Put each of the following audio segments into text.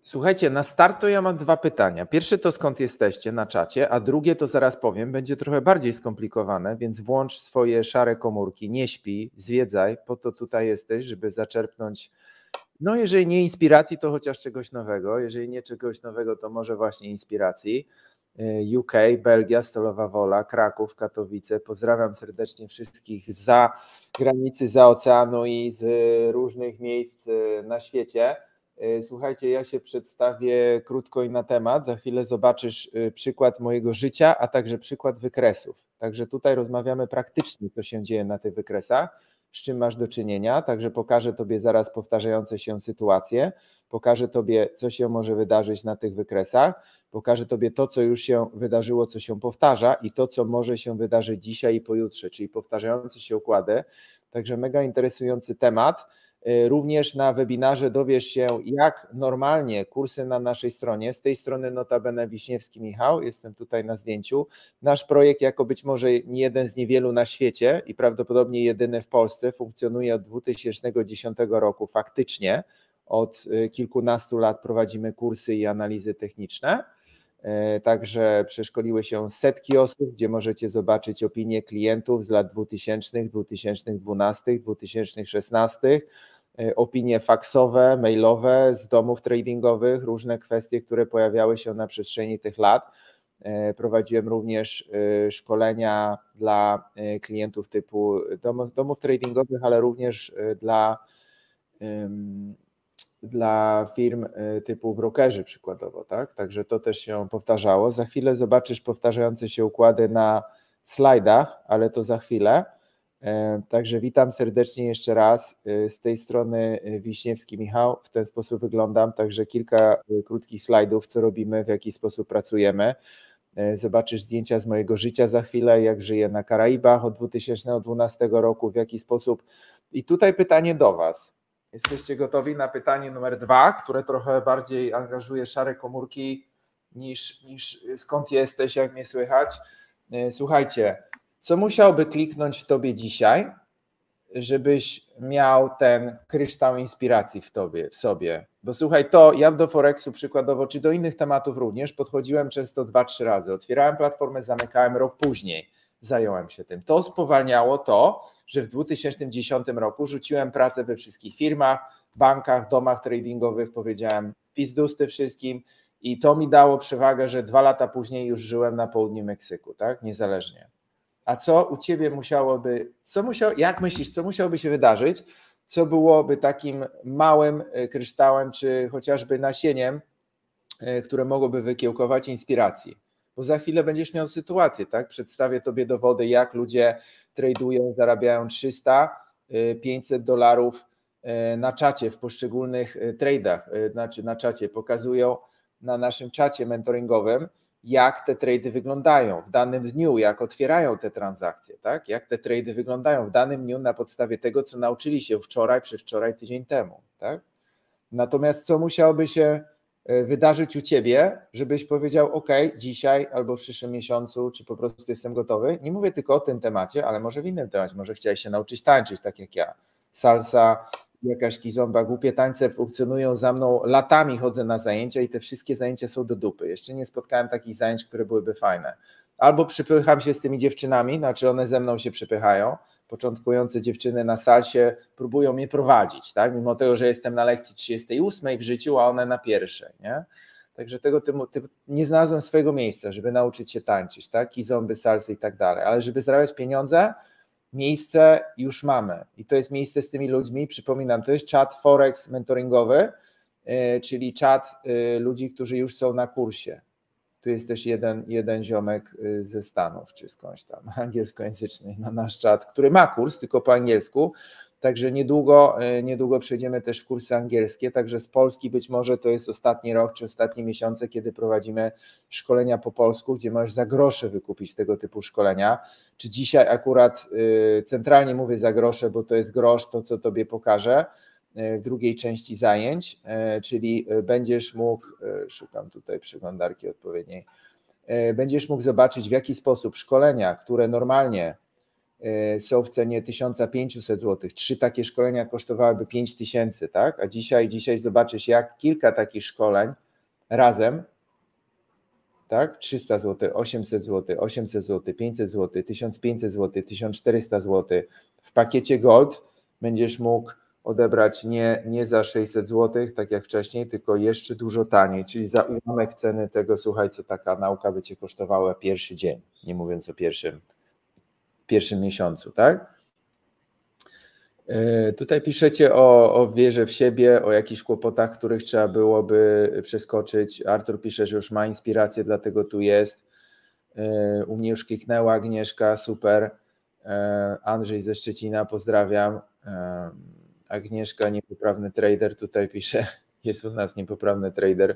Słuchajcie, na start to ja mam dwa pytania. Pierwsze to skąd jesteście na czacie, a drugie to zaraz powiem, będzie trochę bardziej skomplikowane, więc włącz swoje szare komórki, nie śpij, zwiedzaj, po to tutaj jesteś, żeby zaczerpnąć, no jeżeli nie inspiracji, to chociaż czegoś nowego, jeżeli nie czegoś nowego, to może właśnie inspiracji. UK, Belgia, Stalowa Wola, Kraków, Katowice. Pozdrawiam serdecznie wszystkich zza granicy, za oceanu i z różnych miejsc na świecie. Słuchajcie, ja się przedstawię krótko i na temat. Za chwilę zobaczysz przykład mojego życia, a także przykład wykresów. Także tutaj rozmawiamy praktycznie, co się dzieje na tych wykresach, z czym masz do czynienia. Także pokażę Tobie zaraz powtarzające się sytuacje, pokażę Tobie, co się może wydarzyć na tych wykresach, pokażę Tobie to, co już się wydarzyło, co się powtarza i to, co może się wydarzyć dzisiaj i pojutrze, czyli powtarzające się układy. Także mega interesujący temat. Również na webinarze dowiesz się, jak normalnie kursy na naszej stronie, z tej strony notabene Wiśniewski Michał, jestem tutaj na zdjęciu. Nasz projekt jako być może jeden z niewielu na świecie i prawdopodobnie jedyny w Polsce funkcjonuje od 2010 roku faktycznie. Od kilkunastu lat prowadzimy kursy i analizy techniczne. Także przeszkoliły się setki osób, gdzie możecie zobaczyć opinie klientów z lat 2000, 2012, 2016, opinie faksowe, mailowe z domów tradingowych, różne kwestie, które pojawiały się na przestrzeni tych lat. Prowadziłem również szkolenia dla klientów typu domów tradingowych, ale również dla firm typu brokerzy przykładowo, tak? Także to też się powtarzało. Za chwilę zobaczysz powtarzające się układy na slajdach, ale to za chwilę. Także witam serdecznie jeszcze raz. Z tej strony Wiśniewski Michał. W ten sposób wyglądam. Także kilka krótkich slajdów, co robimy, w jaki sposób pracujemy. Zobaczysz zdjęcia z mojego życia za chwilę, jak żyję na Karaibach od 2012 roku, w jaki sposób. I tutaj pytanie do Was. Jesteście gotowi na pytanie numer 2, które trochę bardziej angażuje szare komórki niż skąd jesteś, jak mnie słychać. Słuchajcie, co musiałby kliknąć w Tobie dzisiaj, żebyś miał ten kryształ inspiracji w sobie? Bo słuchaj, to ja do Forexu przykładowo, czy do innych tematów również podchodziłem często 2-3 razy. Otwierałem platformę, zamykałem, rok później zająłem się tym. To spowalniało to, że w 2010 roku rzuciłem pracę we wszystkich firmach, bankach, domach tradingowych, powiedziałem pizdusty wszystkim i to mi dało przewagę, że 2 lata później już żyłem na południu Meksyku, tak, niezależnie. A co u Ciebie jak myślisz, co musiałoby się wydarzyć, co byłoby takim małym kryształem, czy chociażby nasieniem, które mogłoby wykiełkować inspiracji? Bo za chwilę będziesz miał sytuację, tak? Przedstawię Tobie dowody, jak ludzie tradują, zarabiają 300, $500 na czacie w poszczególnych tradach, znaczy na czacie, pokazują na naszym czacie mentoringowym, jak te trady wyglądają w danym dniu, jak otwierają te transakcje, tak? Jak te trady wyglądają w danym dniu na podstawie tego, co nauczyli się wczoraj, przedwczoraj, tydzień temu, tak? Natomiast co musiałoby się wydarzyć u Ciebie, żebyś powiedział, OK, dzisiaj albo w przyszłym miesiącu, czy po prostu jestem gotowy? Nie mówię tylko o tym temacie, ale może w innym temacie, może chciałeś się nauczyć tańczyć tak jak ja. Salsa, jakaś kizomba, głupie tańce funkcjonują za mną, latami chodzę na zajęcia i te wszystkie zajęcia są do dupy. Jeszcze nie spotkałem takich zajęć, które byłyby fajne. Albo przypycham się z tymi dziewczynami, znaczy one ze mną się przypychają, początkujące dziewczyny na salsie próbują mnie prowadzić, tak? Mimo tego, że jestem na lekcji 38 w życiu, a one na pierwszej, nie? Także tego typu nie znalazłem swojego miejsca, żeby nauczyć się tańczyć, tak? Kizomby, salsy i tak dalej, ale żeby zarabiać pieniądze, miejsce już mamy i to jest miejsce z tymi ludźmi, przypominam, to jest czat Forex mentoringowy, czyli czat ludzi, którzy już są na kursie. Tu jest też jeden ziomek ze Stanów, czy skądś tam, angielskojęzyczny na nasz czat, który ma kurs, tylko po angielsku, także niedługo przejdziemy też w kursy angielskie, także z Polski być może to jest ostatni rok, czy ostatnie miesiące, kiedy prowadzimy szkolenia po polsku, gdzie możesz za grosze wykupić tego typu szkolenia, czy dzisiaj akurat centralnie mówię za grosze, bo to jest grosz, to co Tobie pokażę, w drugiej części zajęć, czyli będziesz mógł, szukam tutaj przeglądarki odpowiedniej, będziesz mógł zobaczyć, w jaki sposób szkolenia, które normalnie są w cenie 1500 zł. 3 takie szkolenia kosztowałyby 5000, tak? A dzisiaj zobaczysz, jak kilka takich szkoleń razem, tak? 300 zł, 800 zł, 800 zł, 500 zł, 1500 zł, 1400 zł. W pakiecie Gold będziesz mógł odebrać nie za 600 zł, tak jak wcześniej, tylko jeszcze dużo taniej, czyli za ułamek ceny tego, słuchaj, co taka nauka by Cię kosztowała pierwszy dzień, nie mówiąc o pierwszym miesiącu, tak? Tutaj piszecie o wierze w siebie, o jakichś kłopotach, których trzeba byłoby przeskoczyć. Artur pisze, że już ma inspirację, dlatego tu jest. U mnie już kliknęła Agnieszka, super. Andrzej ze Szczecina, pozdrawiam. Agnieszka, niepoprawny trader, tutaj pisze, jest u nas niepoprawny trader.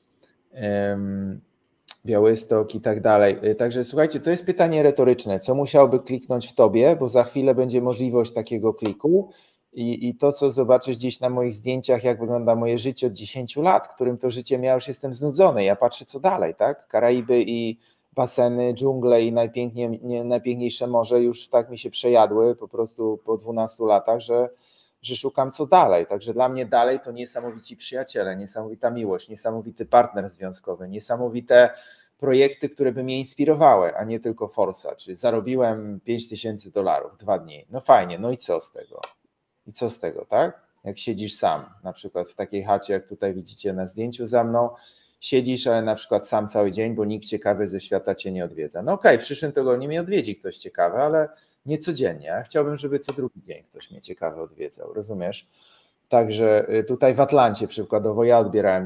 Białystok i tak dalej. Także słuchajcie, to jest pytanie retoryczne. Co musiałoby kliknąć w tobie, bo za chwilę będzie możliwość takiego kliku i to, co zobaczysz gdzieś na moich zdjęciach, jak wygląda moje życie od 10 lat, którym to życiem ja już jestem znudzony. Ja patrzę, co dalej, tak? Karaiby i baseny, dżungle i najpiękniejsze morze już tak mi się przejadły po prostu po 12 latach, że szukam co dalej. Także dla mnie dalej to niesamowici przyjaciele, niesamowita miłość, niesamowity partner związkowy, niesamowite projekty, które by mnie inspirowały, a nie tylko forsa. Czyli zarobiłem $5000 2 dni. No fajnie, no i co z tego? I co z tego, tak? Jak siedzisz sam, na przykład w takiej chacie, jak tutaj widzicie na zdjęciu za mną, siedzisz, ale na przykład sam cały dzień, bo nikt ciekawy ze świata cię nie odwiedza. No okej, w przyszłym tygodniu mnie odwiedzi ktoś ciekawy, ale nie codziennie. Ja chciałbym, żeby co drugi dzień ktoś mnie ciekawy odwiedzał, rozumiesz? Także tutaj w Atlancie przykładowo ja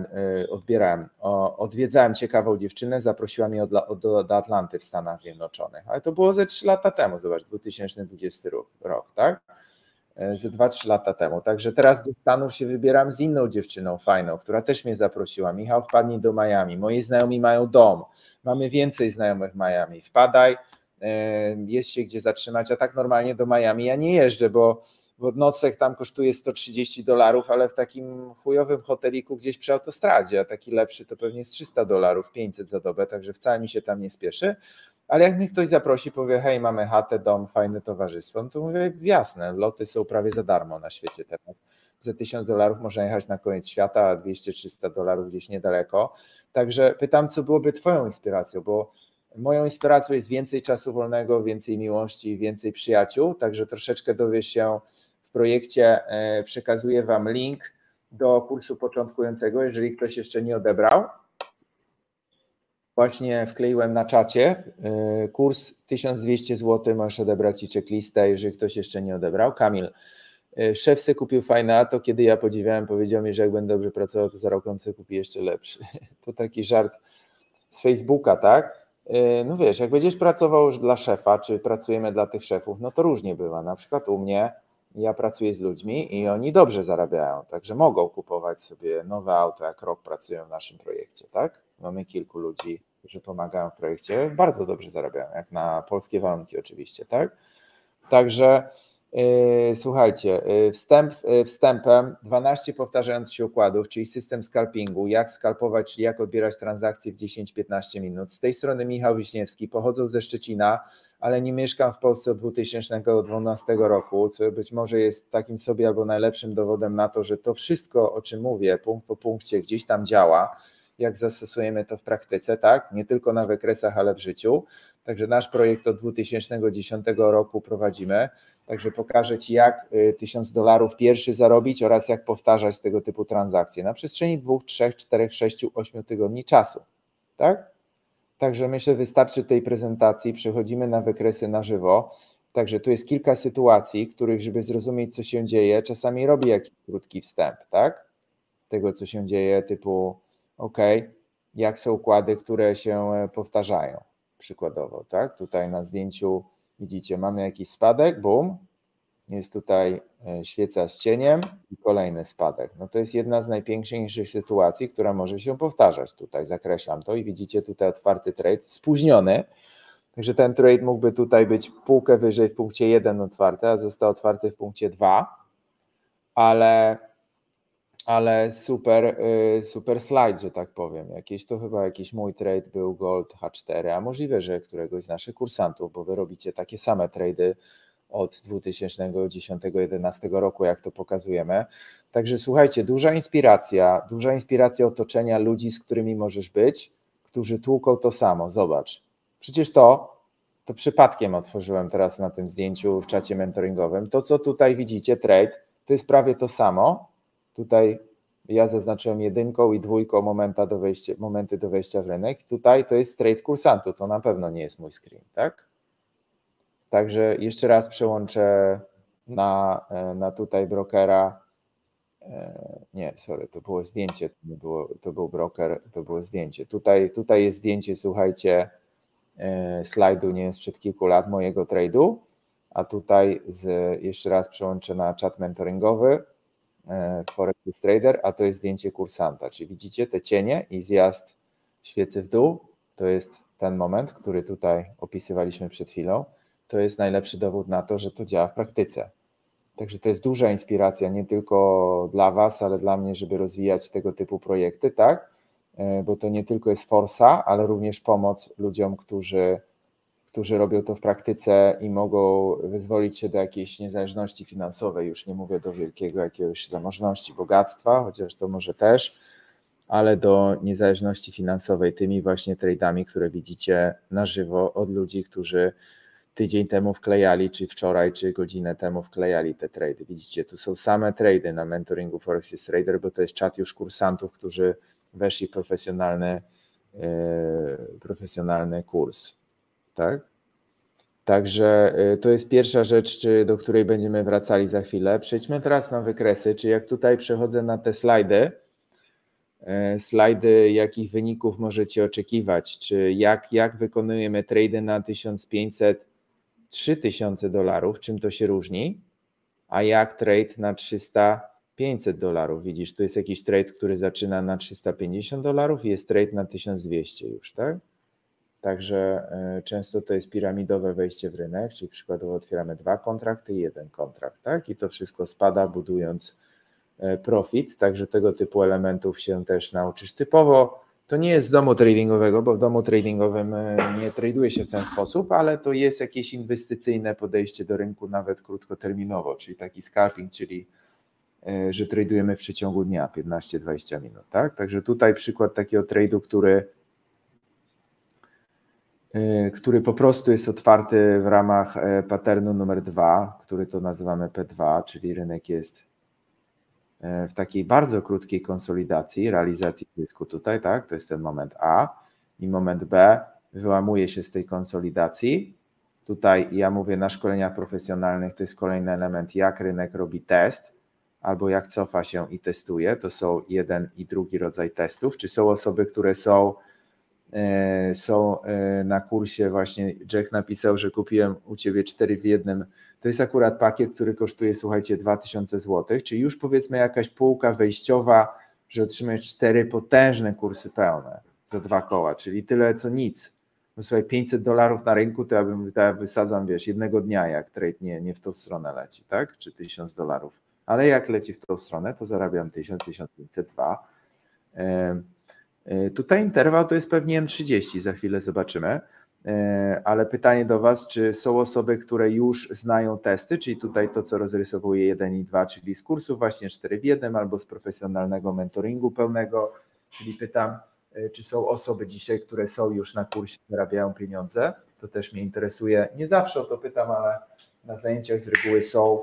odwiedzałem ciekawą dziewczynę, zaprosiła mnie do Atlanty w Stanach Zjednoczonych, ale to było ze 3 lata temu, zobacz, 2020 rok, tak? Ze 2-3 lata temu. Także teraz do Stanów się wybieram z inną dziewczyną fajną, która też mnie zaprosiła. Michał, wpadnij do Miami. Moi znajomi mają dom. Mamy więcej znajomych w Miami. Wpadaj, jest się gdzie zatrzymać. A tak normalnie do Miami ja nie jeżdżę, bo nocleg tam kosztuje $130, ale w takim chujowym hoteliku gdzieś przy autostradzie, a taki lepszy to pewnie jest $300, 500 za dobę, także wcale mi się tam nie spieszy. Ale jak mnie ktoś zaprosi, powie, hej, mamy chatę, dom, fajne towarzystwo, no to mówię, jasne, loty są prawie za darmo na świecie teraz. Za $1000 można jechać na koniec świata, a $200-300 gdzieś niedaleko. Także pytam, co byłoby twoją inspiracją, bo moją inspiracją jest więcej czasu wolnego, więcej miłości, więcej przyjaciół, także troszeczkę dowiesz się w projekcie, przekazuję wam link do kursu początkującego, jeżeli ktoś jeszcze nie odebrał. Właśnie wkleiłem na czacie kurs 1200 zł, możesz odebrać i checklistę, jeżeli ktoś jeszcze nie odebrał. Kamil, szef se kupił fajne auto, kiedy ja podziwiałem, powiedział mi, że jak będę dobrze pracował, to za rok on se kupi jeszcze lepszy. To taki żart z Facebooka, tak? No wiesz, jak będziesz pracował już dla szefa, czy pracujemy dla tych szefów, no to różnie bywa. Na przykład u mnie, ja pracuję z ludźmi i oni dobrze zarabiają, także mogą kupować sobie nowe auto, jak rok pracują w naszym projekcie, tak? Mamy kilku ludzi, którzy pomagają w projekcie, bardzo dobrze zarabiają, jak na polskie warunki oczywiście, tak? Także słuchajcie, wstępem 12 powtarzających się układów, czyli system scalpingu, jak scalpować, czyli jak odbierać transakcje w 10-15 minut. Z tej strony Michał Wiśniewski, pochodzę ze Szczecina, ale nie mieszkam w Polsce od 2012 roku, co być może jest takim sobie albo najlepszym dowodem na to, że to wszystko, o czym mówię, punkt po punkcie gdzieś tam działa, jak zastosujemy to w praktyce, tak? Nie tylko na wykresach, ale w życiu. Także nasz projekt od 2010 roku prowadzimy. Także pokażę Ci, jak $1000 pierwszy zarobić oraz jak powtarzać tego typu transakcje na przestrzeni 2, 3, 4, 6, 8 tygodni czasu. Tak? Także myślę, wystarczy tej prezentacji. Przechodzimy na wykresy na żywo. Także tu jest kilka sytuacji, w których, żeby zrozumieć, co się dzieje, czasami robię jakiś krótki wstęp, tak? Tego, co się dzieje, typu OK, jak są układy, które się powtarzają, przykładowo, tak? Tutaj na zdjęciu widzicie, mamy jakiś spadek, boom, jest tutaj świeca z cieniem i kolejny spadek. No to jest jedna z najpiękniejszych sytuacji, która może się powtarzać. Tutaj zakreślam to i widzicie tutaj otwarty trade, spóźniony, także ten trade mógłby tutaj być półkę wyżej w punkcie 1 otwarty, a został otwarty w punkcie 2, ale super slajd, że tak powiem. To chyba jakiś mój trade był Gold H4, a możliwe, że któregoś z naszych kursantów, bo wy robicie takie same trady od 2010-2011 roku, jak to pokazujemy. Także słuchajcie, duża inspiracja otoczenia ludzi, z którymi możesz być, którzy tłuką to samo. Zobacz, przecież to przypadkiem otworzyłem teraz na tym zdjęciu w czacie mentoringowym. To, co tutaj widzicie, trade, to jest prawie to samo. Tutaj ja zaznaczyłem 1 i 2 momenty do wejścia w rynek. Tutaj to jest trade kursantu, to na pewno nie jest mój screen, tak? Także jeszcze raz przełączę na tutaj brokera. Nie, sorry, to było zdjęcie, to był broker, to było zdjęcie. Tutaj jest zdjęcie, słuchajcie, slajdu, nie jest sprzed kilku lat, mojego trade'u, a tutaj jeszcze raz przełączę na czat mentoringowy, Forex Trader, a to jest zdjęcie kursanta, czyli widzicie te cienie i zjazd świecy w dół, to jest ten moment, który tutaj opisywaliśmy przed chwilą, to jest najlepszy dowód na to, że to działa w praktyce. Także to jest duża inspiracja nie tylko dla Was, ale dla mnie, żeby rozwijać tego typu projekty, tak? Bo to nie tylko jest forsa, ale również pomoc ludziom, którzy robią to w praktyce i mogą wyzwolić się do jakiejś niezależności finansowej. Już nie mówię do wielkiego jakiegoś zamożności, bogactwa, chociaż to może też, ale do niezależności finansowej tymi właśnie trade'ami, które widzicie na żywo od ludzi, którzy tydzień temu wklejali, czy wczoraj, czy godzinę temu wklejali te trady. Widzicie, tu są same trady na mentoringu Forex Trader, bo to jest czat już kursantów, którzy weszli w profesjonalny kurs. Tak? Także to jest pierwsza rzecz, do której będziemy wracali za chwilę. Przejdźmy teraz na wykresy, czy jak tutaj przechodzę na te slajdy, jakich wyników możecie oczekiwać, czy jak wykonujemy trady na 1500, $3000, czym to się różni, a jak trade na 300, $500. Widzisz, tu jest jakiś trade, który zaczyna na $350 i jest trade na 1200 już, tak? Także często to jest piramidowe wejście w rynek, czyli przykładowo otwieramy 2 kontrakty i 1 kontrakt, tak? I to wszystko spada, budując profit, także tego typu elementów się też nauczysz. Typowo to nie jest z domu tradingowego, bo w domu tradingowym nie traduje się w ten sposób, ale to jest jakieś inwestycyjne podejście do rynku, nawet krótkoterminowo, czyli taki scalping, czyli że tradujemy w przeciągu dnia 15-20 minut, tak? Także tutaj przykład takiego trade'u, który po prostu jest otwarty w ramach patternu numer 2, który to nazywamy P2, czyli rynek jest w takiej bardzo krótkiej konsolidacji, realizacji zysku tutaj, tak, to jest ten moment A i moment B wyłamuje się z tej konsolidacji. Tutaj ja mówię na szkoleniach profesjonalnych, to jest kolejny element, jak rynek robi test, albo jak cofa się i testuje, to są jeden i drugi rodzaj testów, czy są osoby, które są na kursie, właśnie Jack napisał, że kupiłem u Ciebie 4 w 1, to jest akurat pakiet, który kosztuje, słuchajcie, 2000 zł, czyli już powiedzmy jakaś półka wejściowa, że otrzymujesz 4 potężne kursy pełne za 2 koła, czyli tyle co nic. No słuchaj, $500 na rynku to ja wysadzam, wiesz, jednego dnia, jak trade nie w tą stronę leci, tak? Czy $1000. Ale jak leci w tą stronę, to zarabiam 1000, 1500, 2. Tutaj interwał to jest pewnie M30, za chwilę zobaczymy, ale pytanie do Was, czy są osoby, które już znają testy, czyli tutaj to, co rozrysowuje 1 i 2, czyli z kursów właśnie 4 w 1 albo z profesjonalnego mentoringu pełnego, czyli pytam, czy są osoby dzisiaj, które są już na kursie, zarabiają pieniądze, to też mnie interesuje, nie zawsze o to pytam, ale na zajęciach z reguły są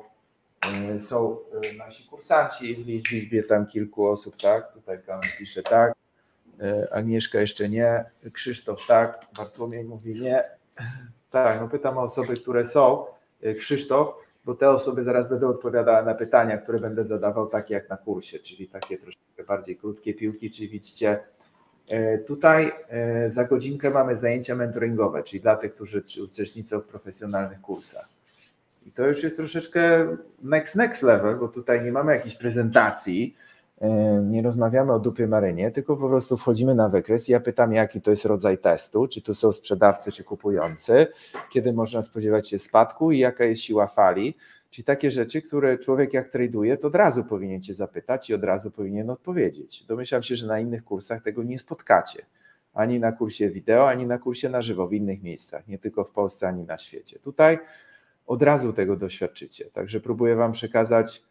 nasi kursanci w liczbie tam kilku osób, tak, tutaj Kamil pisze tak, Agnieszka jeszcze nie, Krzysztof tak, Bartłomiej mówi nie. Tak, no pytam o osoby, które są. Krzysztof, bo te osoby zaraz będą odpowiadały na pytania, które będę zadawał, takie jak na kursie, czyli takie troszeczkę bardziej krótkie piłki, czyli widzicie, tutaj za godzinkę mamy zajęcia mentoringowe, czyli dla tych, którzy uczestniczą w profesjonalnych kursach. I to już jest troszeczkę next level, bo tutaj nie mamy jakiejś prezentacji, nie rozmawiamy o dupie marynie, tylko po prostu wchodzimy na wykres i ja pytam, jaki to jest rodzaj testu, czy tu są sprzedawcy, czy kupujący, kiedy można spodziewać się spadku i jaka jest siła fali, czyli takie rzeczy, które człowiek jak traduje, to od razu powinien Cię zapytać i od razu powinien odpowiedzieć. Domyślam się, że na innych kursach tego nie spotkacie, ani na kursie wideo, ani na kursie na żywo w innych miejscach, nie tylko w Polsce, ani na świecie. Tutaj od razu tego doświadczycie. Także próbuję Wam przekazać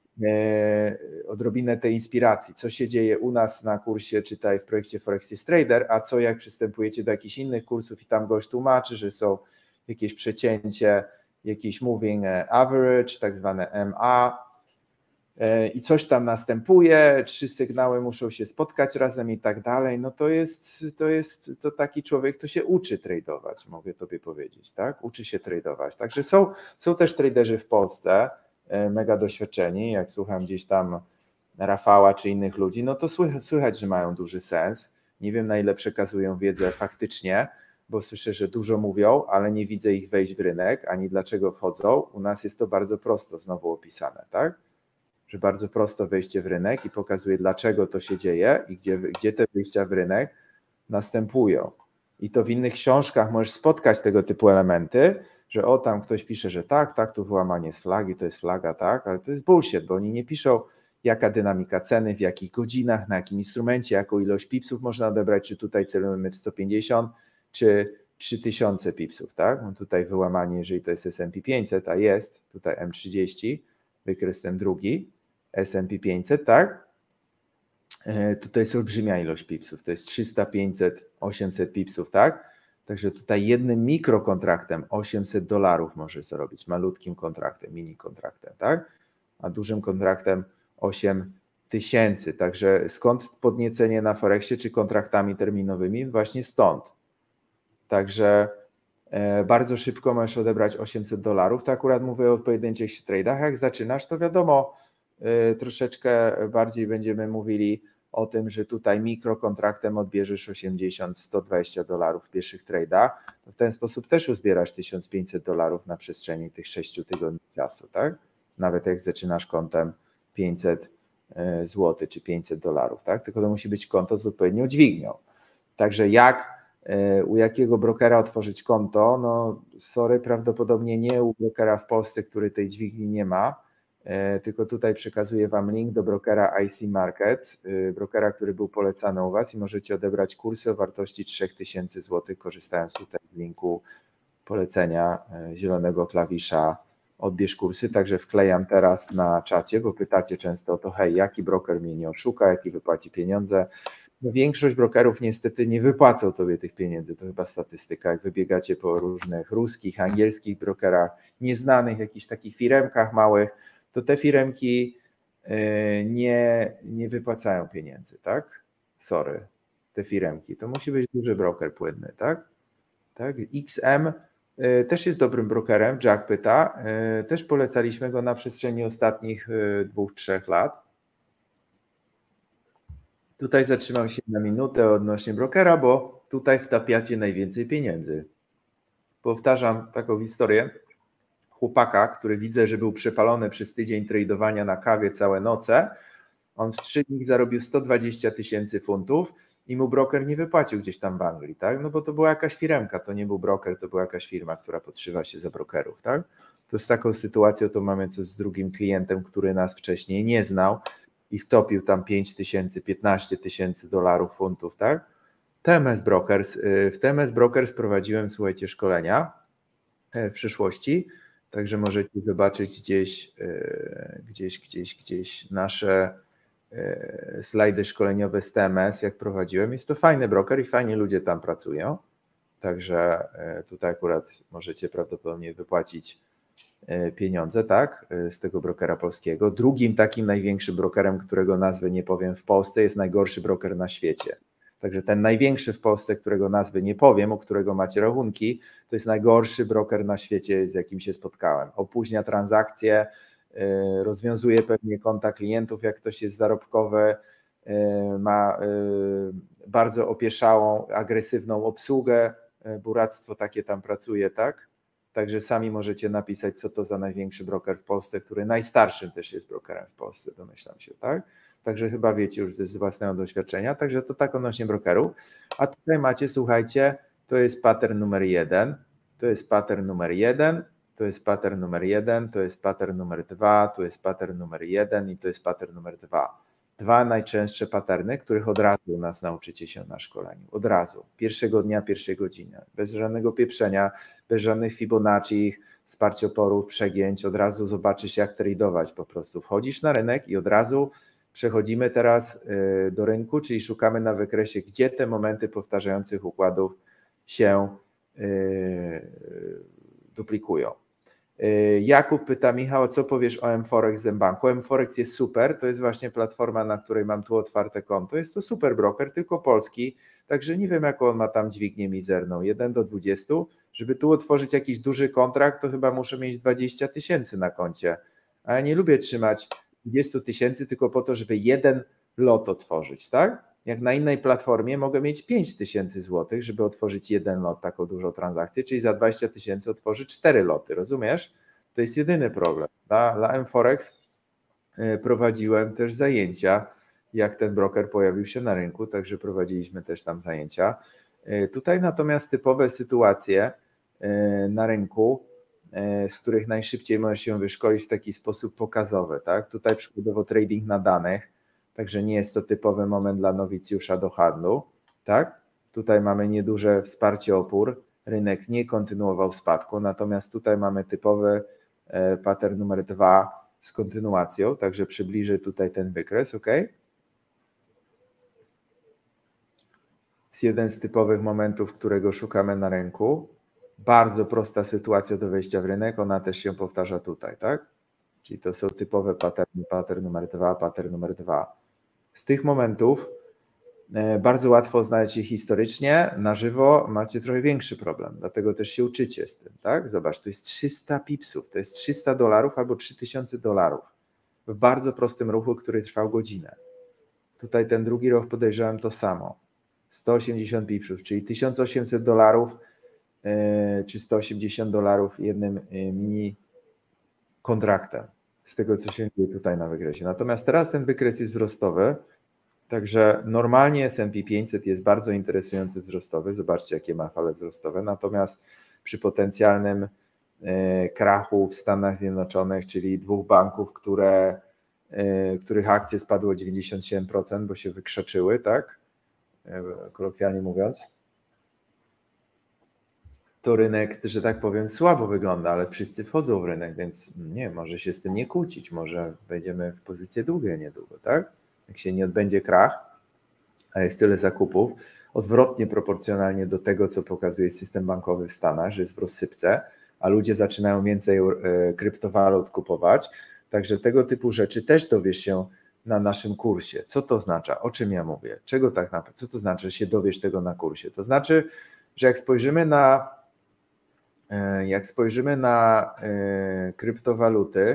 odrobinę tej inspiracji, co się dzieje u nas na kursie Czytaj w projekcie Forex jest Trader, a co jak przystępujecie do jakichś innych kursów i tam gość tłumaczy, że są jakieś przecięcie, jakiś moving average, tak zwane MA i coś tam następuje, 3 sygnały muszą się spotkać razem i tak dalej, no to taki człowiek to się uczy tradować, mogę Tobie powiedzieć, tak? Uczy się tradować. Także są też traderzy w Polsce, mega doświadczeni, jak słucham gdzieś tam Rafała czy innych ludzi, no to słychać, że mają duży sens. Nie wiem, na ile przekazują wiedzę faktycznie, bo słyszę, że dużo mówią, ale nie widzę ich wejść w rynek, ani dlaczego wchodzą. U nas jest to bardzo prosto znowu opisane, tak? Że bardzo prosto wejście w rynek i pokazuje, dlaczego to się dzieje i gdzie te wyjścia w rynek następują. I to w innych książkach możesz spotkać tego typu elementy, że tam ktoś pisze, że tak, tu wyłamanie z flagi, to jest flaga, tak, ale to jest bullshit, bo oni nie piszą, jaka dynamika ceny, w jakich godzinach, na jakim instrumencie, jaką ilość pipsów można odebrać, czy tutaj celujemy w 150, czy 3000 pipsów, tak? No tutaj wyłamanie, jeżeli to jest S&P 500, a jest tutaj M30, wykres ten drugi, S&P 500, tak? Tutaj jest olbrzymia ilość pipsów, to jest 300, 500, 800 pipsów, tak? Także tutaj jednym mikrokontraktem $800 możesz zarobić, malutkim kontraktem, mini kontraktem, tak? A dużym kontraktem 8000. Także skąd podniecenie na Forexie czy kontraktami terminowymi? Właśnie stąd. Także bardzo szybko możesz odebrać $800. To akurat mówię o pojedynczych trade'ach. Jak zaczynasz, to wiadomo, troszeczkę bardziej będziemy mówili o tym, że tutaj mikrokontraktem odbierzesz $80-120 w pierwszych trade'ach, to w ten sposób też uzbierasz $1500 na przestrzeni tych 6 tygodni czasu, tak? Nawet jak zaczynasz kontem 500 zł czy $500, tak? Tylko to musi być konto z odpowiednią dźwignią. Także u jakiego brokera otworzyć konto? No sorry, prawdopodobnie nie u brokera w Polsce, który tej dźwigni nie ma, tylko tutaj przekazuję Wam link do brokera IC Markets, brokera, który był polecany u Was i możecie odebrać kursy o wartości 3000 zł, korzystając tutaj z linku polecenia zielonego klawisza odbierz kursy, także wklejam teraz na czacie, bo pytacie często o to, hej, jaki broker mnie nie oszuka, jaki wypłaci pieniądze. No większość brokerów niestety nie wypłacą Tobie tych pieniędzy, to chyba statystyka, jak wybiegacie po różnych ruskich, angielskich brokerach, nieznanych, jakichś takich firemkach małych, to te firemki nie wypłacają pieniędzy, tak? Sorry, te firemki, to musi być duży broker płynny, tak? XM też jest dobrym brokerem, Jack pyta, też polecaliśmy go na przestrzeni ostatnich 2-3 lat. Tutaj zatrzymam się na minutę odnośnie brokera, bo tutaj wtapiacie najwięcej pieniędzy. Powtarzam taką historię chłopaka, który widzę, że był przepalony przez tydzień tradowania na kawie całe noce. On w 3 dni zarobił 120 000 funtów i mu broker nie wypłacił gdzieś tam w Anglii, tak? No bo to była jakaś firemka, to nie był broker, to była jakaś firma, która podszywa się za brokerów, tak? To z taką sytuacją to mamy coś z drugim klientem, który nas wcześniej nie znał i wtopił tam 5 000, 15 000 dolarów, funtów, tak? TMS Brokers. W TMS Brokers prowadziłem, słuchajcie, szkolenia w przyszłości, także możecie zobaczyć gdzieś nasze slajdy szkoleniowe z TMS, jak prowadziłem. Jest to fajny broker i fajnie ludzie tam pracują, także tutaj akurat możecie prawdopodobnie wypłacić pieniądze, tak, z tego brokera polskiego. Drugim takim największym brokerem, którego nazwy nie powiem w Polsce, jest najgorszy broker na świecie. Także ten największy w Polsce, którego nazwy nie powiem, u którego macie rachunki, to jest najgorszy broker na świecie, z jakim się spotkałem. Opóźnia transakcje, rozwiązuje pewnie konta klientów, jak ktoś jest zarobkowy, ma bardzo opieszałą, agresywną obsługę, buractwo takie tam pracuje, tak? Także sami możecie napisać, co to za największy broker w Polsce, który najstarszym też jest brokerem w Polsce, domyślam się, tak? Także chyba wiecie już z własnego doświadczenia, także to tak odnośnie brokerów. A tutaj macie, słuchajcie, to jest pattern numer 1, to jest pattern numer 1, to jest pattern numer 1, to jest pattern numer 2, to jest pattern numer 1 i to jest pattern numer 2. 2 najczęstsze patterny, których od razu u nas nauczycie się na szkoleniu. Od razu. Pierwszego dnia, pierwszej godziny. Bez żadnego pieprzenia, bez żadnych Fibonacci, wsparcia oporów, przegięć. Od razu zobaczysz, jak tradować po prostu. Wchodzisz na rynek i od razu przechodzimy teraz do rynku, czyli szukamy na wykresie, gdzie te momenty powtarzających układów się duplikują. Jakub pyta, Michał, co powiesz o mForex z mBanku? mForex jest super, to jest właśnie platforma, na której mam tu otwarte konto. Jest to super broker, tylko polski, także nie wiem, jaką on ma tam dźwignię mizerną, 1 do 20. Żeby tu otworzyć jakiś duży kontrakt, to chyba muszę mieć 20 000 na koncie, a ja nie lubię trzymać 20 000 tylko po to, żeby jeden lot otworzyć, tak? Jak na innej platformie mogę mieć 5000 zł, żeby otworzyć jeden lot, taką dużą transakcję, czyli za 20 000 otworzy 4 loty, rozumiesz? To jest jedyny problem. Dla mForex prowadziłem też zajęcia, jak ten broker pojawił się na rynku, także prowadziliśmy też tam zajęcia. Tutaj natomiast typowe sytuacje na rynku, z których najszybciej możesz się wyszkolić w taki sposób pokazowy, tak? Tutaj przykładowo trading na danych, także nie jest to typowy moment dla nowicjusza do handlu, tak? Tutaj mamy nieduże wsparcie opór, rynek nie kontynuował spadku, natomiast tutaj mamy typowy pattern numer 2 z kontynuacją, także przybliżę tutaj ten wykres, ok? Jest jeden z typowych momentów, którego szukamy na rynku. Bardzo prosta sytuacja do wejścia w rynek, ona też się powtarza tutaj, tak? Czyli to są typowe patterny, pattern numer 2, pattern numer 2. Z tych momentów bardzo łatwo znaleźć je historycznie, na żywo macie trochę większy problem, dlatego też się uczycie z tym, tak? Zobacz, to jest 300 pipsów, to jest $300 albo $3000 w bardzo prostym ruchu, który trwał godzinę. Tutaj ten drugi ruch podejrzewam to samo, 180 pipsów, czyli $1800 czy $180 jednym mini kontraktem z tego, co się dzieje tutaj na wykresie. Natomiast teraz ten wykres jest wzrostowy, także normalnie S&P 500 jest bardzo interesujący wzrostowy, zobaczcie, jakie ma fale wzrostowe, natomiast przy potencjalnym krachu w Stanach Zjednoczonych, czyli dwóch banków, których akcje spadły o 97%, bo się wykrzaczyły, tak, kolokwialnie mówiąc, to rynek, że tak powiem, słabo wygląda, ale wszyscy wchodzą w rynek, więc nie, może się z tym nie kłócić, może wejdziemy w pozycję długie niedługo, tak? Jak się nie odbędzie krach, a jest tyle zakupów, odwrotnie proporcjonalnie do tego, co pokazuje system bankowy w Stanach, że jest w rozsypce, a ludzie zaczynają więcej kryptowalut kupować, także tego typu rzeczy też dowiesz się na naszym kursie. Co to oznacza? O czym ja mówię? Czego tak naprawdę? Co to znaczy, że się dowiesz tego na kursie? To znaczy, że jak spojrzymy na kryptowaluty,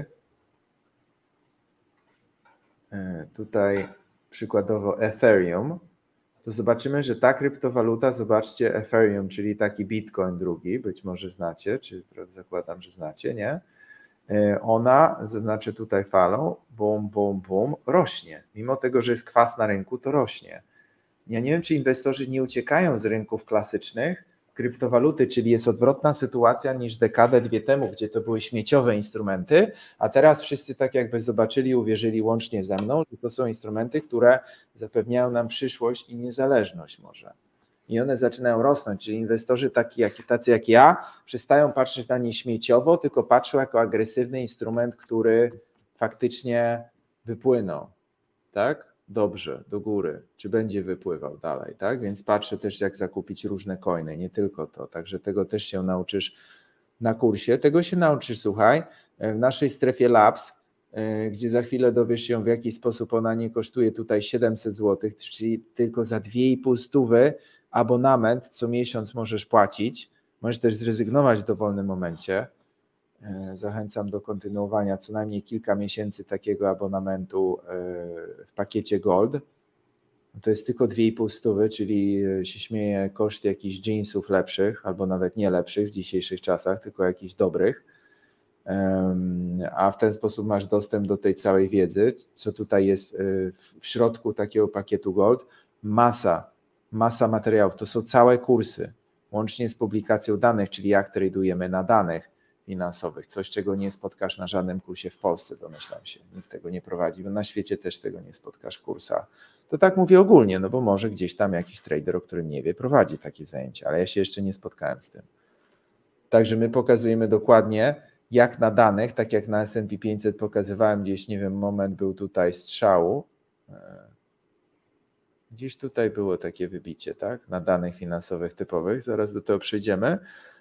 tutaj przykładowo Ethereum, to zobaczymy, że ta kryptowaluta, zobaczcie Ethereum, czyli taki Bitcoin drugi, być może znacie, czy zakładam, że znacie, nie? Ona, zaznaczę tutaj falą, bum, bum, bum, rośnie. Mimo tego, że jest kwas na rynku, to rośnie. Ja nie wiem, czy inwestorzy nie uciekają z rynków klasycznych, kryptowaluty, czyli jest odwrotna sytuacja niż dekadę, dwie temu, gdzie to były śmieciowe instrumenty, a teraz wszyscy tak jakby zobaczyli, uwierzyli łącznie ze mną, że to są instrumenty, które zapewniają nam przyszłość i niezależność może. I one zaczynają rosnąć, czyli inwestorzy tacy jak ja przestają patrzeć na nie śmieciowo, tylko patrzą jako agresywny instrument, który faktycznie wypłynął, tak? Dobrze, do góry, czy będzie wypływał dalej, tak? Więc patrzę też, jak zakupić różne coiny, nie tylko to, także tego też się nauczysz na kursie. Tego się nauczysz, słuchaj, w naszej strefie Labs, gdzie za chwilę dowiesz się, w jaki sposób ona nie kosztuje tutaj 700 zł, czyli tylko za 2,5 stówy abonament co miesiąc możesz płacić. Możesz też zrezygnować w dowolnym momencie. Zachęcam do kontynuowania co najmniej kilka miesięcy takiego abonamentu w pakiecie Gold. To jest tylko 2,5 stówy, czyli się śmieje koszt jakichś jeansów lepszych, albo nawet nie lepszych w dzisiejszych czasach, tylko jakichś dobrych. A w ten sposób masz dostęp do tej całej wiedzy, co tutaj jest w środku takiego pakietu Gold. Masa materiałów, to są całe kursy, łącznie z publikacją danych, czyli jak tradujemy na danych, finansowych. Coś, czego nie spotkasz na żadnym kursie w Polsce, domyślam się. Nikt tego nie prowadzi, bo na świecie też tego nie spotkasz w kursach. To tak mówię ogólnie, no bo może gdzieś tam jakiś trader, o którym nie wie, prowadzi takie zajęcia, ale ja się jeszcze nie spotkałem z tym. Także my pokazujemy dokładnie, jak na danych, tak jak na S&P 500 pokazywałem gdzieś, nie wiem, moment był tutaj strzału. Gdzieś tutaj było takie wybicie, tak? Na danych finansowych typowych, zaraz do tego przejdziemy.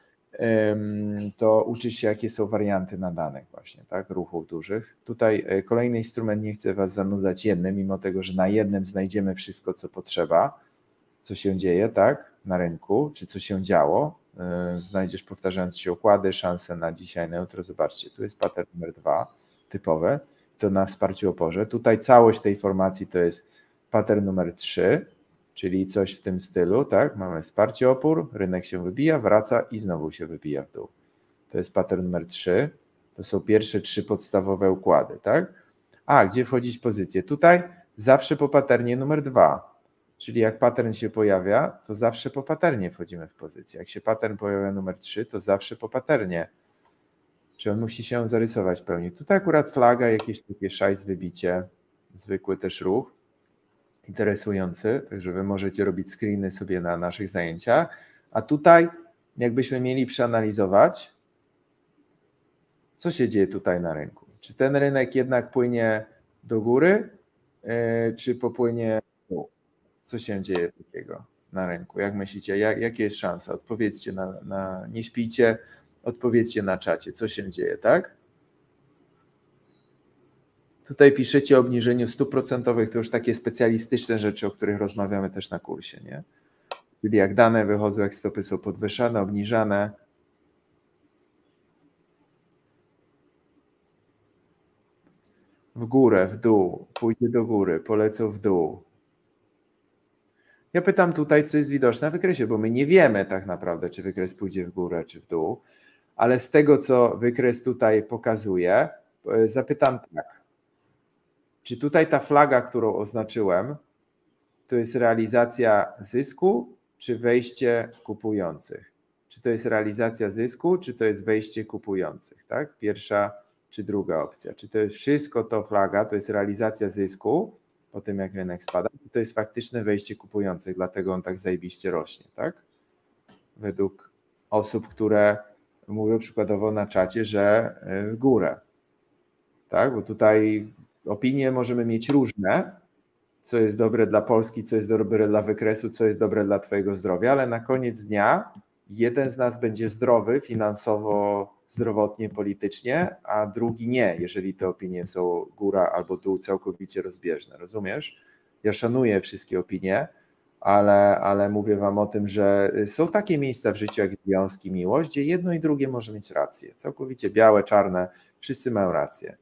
To uczysz się, jakie są warianty na danych właśnie, tak? Ruchów dużych. Tutaj kolejny instrument, nie chcę Was zanudzać jednym, mimo tego, że na jednym znajdziemy wszystko, co potrzeba, co się dzieje, tak? Na rynku, czy co się działo. Znajdziesz powtarzające się układy, szanse na dzisiaj, na jutro. Zobaczcie, tu jest pattern numer 2, typowe, to na wsparciu oporze. Tutaj całość tej formacji to jest pattern numer 3, czyli coś w tym stylu, tak? Mamy wsparcie, opór, rynek się wybija, wraca i znowu się wybija w dół. To jest pattern numer 3. To są pierwsze 3 podstawowe układy, tak? A, gdzie wchodzić w pozycję? Tutaj zawsze po patternie numer 2. Czyli jak pattern się pojawia, to zawsze po patternie wchodzimy w pozycję. Jak się pattern pojawia numer 3, to zawsze po patternie. Czyli on musi się zarysować w pełni. Tutaj akurat flaga, jakieś takie szajs wybicie, zwykły też ruch, interesujący, także Wy możecie robić screeny sobie na naszych zajęciach. A tutaj, jakbyśmy mieli przeanalizować, co się dzieje tutaj na rynku. Czy ten rynek jednak płynie do góry, czy popłynie w dół? Co się dzieje takiego na rynku? Jak myślicie, jakie jest szansa? Odpowiedzcie nie śpijcie, odpowiedzcie na czacie, co się dzieje, tak? Tutaj piszecie o obniżeniu stóp procentowych, to już takie specjalistyczne rzeczy, o których rozmawiamy też na kursie, nie? Czyli jak dane wychodzą, jak stopy są podwyższane, obniżane. W górę, w dół, pójdzie do góry, polecą w dół. Ja pytam tutaj, co jest widoczne na wykresie, bo my nie wiemy tak naprawdę, czy wykres pójdzie w górę, czy w dół, ale z tego, co wykres tutaj pokazuje, zapytam tak. Czy tutaj ta flaga, którą oznaczyłem, to jest realizacja zysku, czy wejście kupujących? Czy to jest realizacja zysku, czy to jest wejście kupujących, tak? Pierwsza czy druga opcja. Czy to jest wszystko to flaga, to jest realizacja zysku, po tym jak rynek spada, czy to jest faktyczne wejście kupujących, dlatego on tak zajebiście rośnie, tak? Według osób, które mówią przykładowo na czacie, że w górę, tak? Bo tutaj opinie możemy mieć różne, co jest dobre dla Polski, co jest dobre dla wykresu, co jest dobre dla Twojego zdrowia, ale na koniec dnia jeden z nas będzie zdrowy finansowo, zdrowotnie, politycznie, a drugi nie, jeżeli te opinie są góra albo dół całkowicie rozbieżne, rozumiesz? Ja szanuję wszystkie opinie, ale mówię Wam o tym, że są takie miejsca w życiu jak związki, miłość, gdzie jedno i drugie może mieć rację, całkowicie białe, czarne, wszyscy mają rację,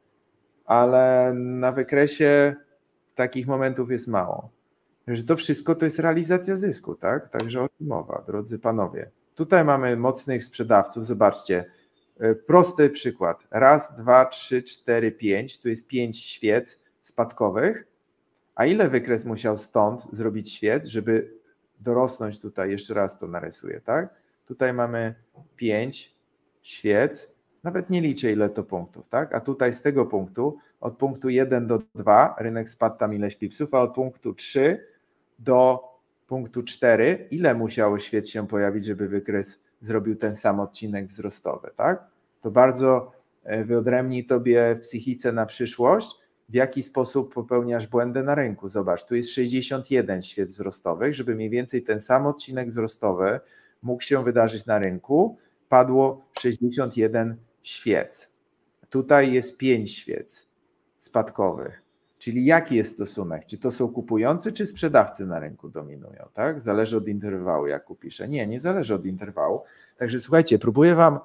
ale na wykresie takich momentów jest mało. Że to wszystko to jest realizacja zysku, tak? Także o czym mowa, drodzy panowie. Tutaj mamy mocnych sprzedawców, zobaczcie, prosty przykład. Raz, dwa, trzy, cztery, pięć, tu jest 5 świec spadkowych, a ile wykres musiał stąd zrobić świec, żeby dorosnąć tutaj, jeszcze raz to narysuję, tak? Tutaj mamy 5 świec, nawet nie liczę ile to punktów, tak? A tutaj z tego punktu, od punktu 1 do 2, rynek spadł tam ileś pipsów, a od punktu 3 do punktu 4, ile musiało świec się pojawić, żeby wykres zrobił ten sam odcinek wzrostowy, tak? To bardzo wyodrębni tobie w psychice na przyszłość, w jaki sposób popełniasz błędy na rynku. Zobacz, tu jest 61 świec wzrostowych, żeby mniej więcej ten sam odcinek wzrostowy mógł się wydarzyć na rynku, padło 61 świec. Tutaj jest 5 świec spadkowych. Czyli jaki jest stosunek? Czy to są kupujący, czy sprzedawcy na rynku dominują? Tak? Zależy od interwału, jak piszę. Nie zależy od interwału. Także słuchajcie, próbuję Wam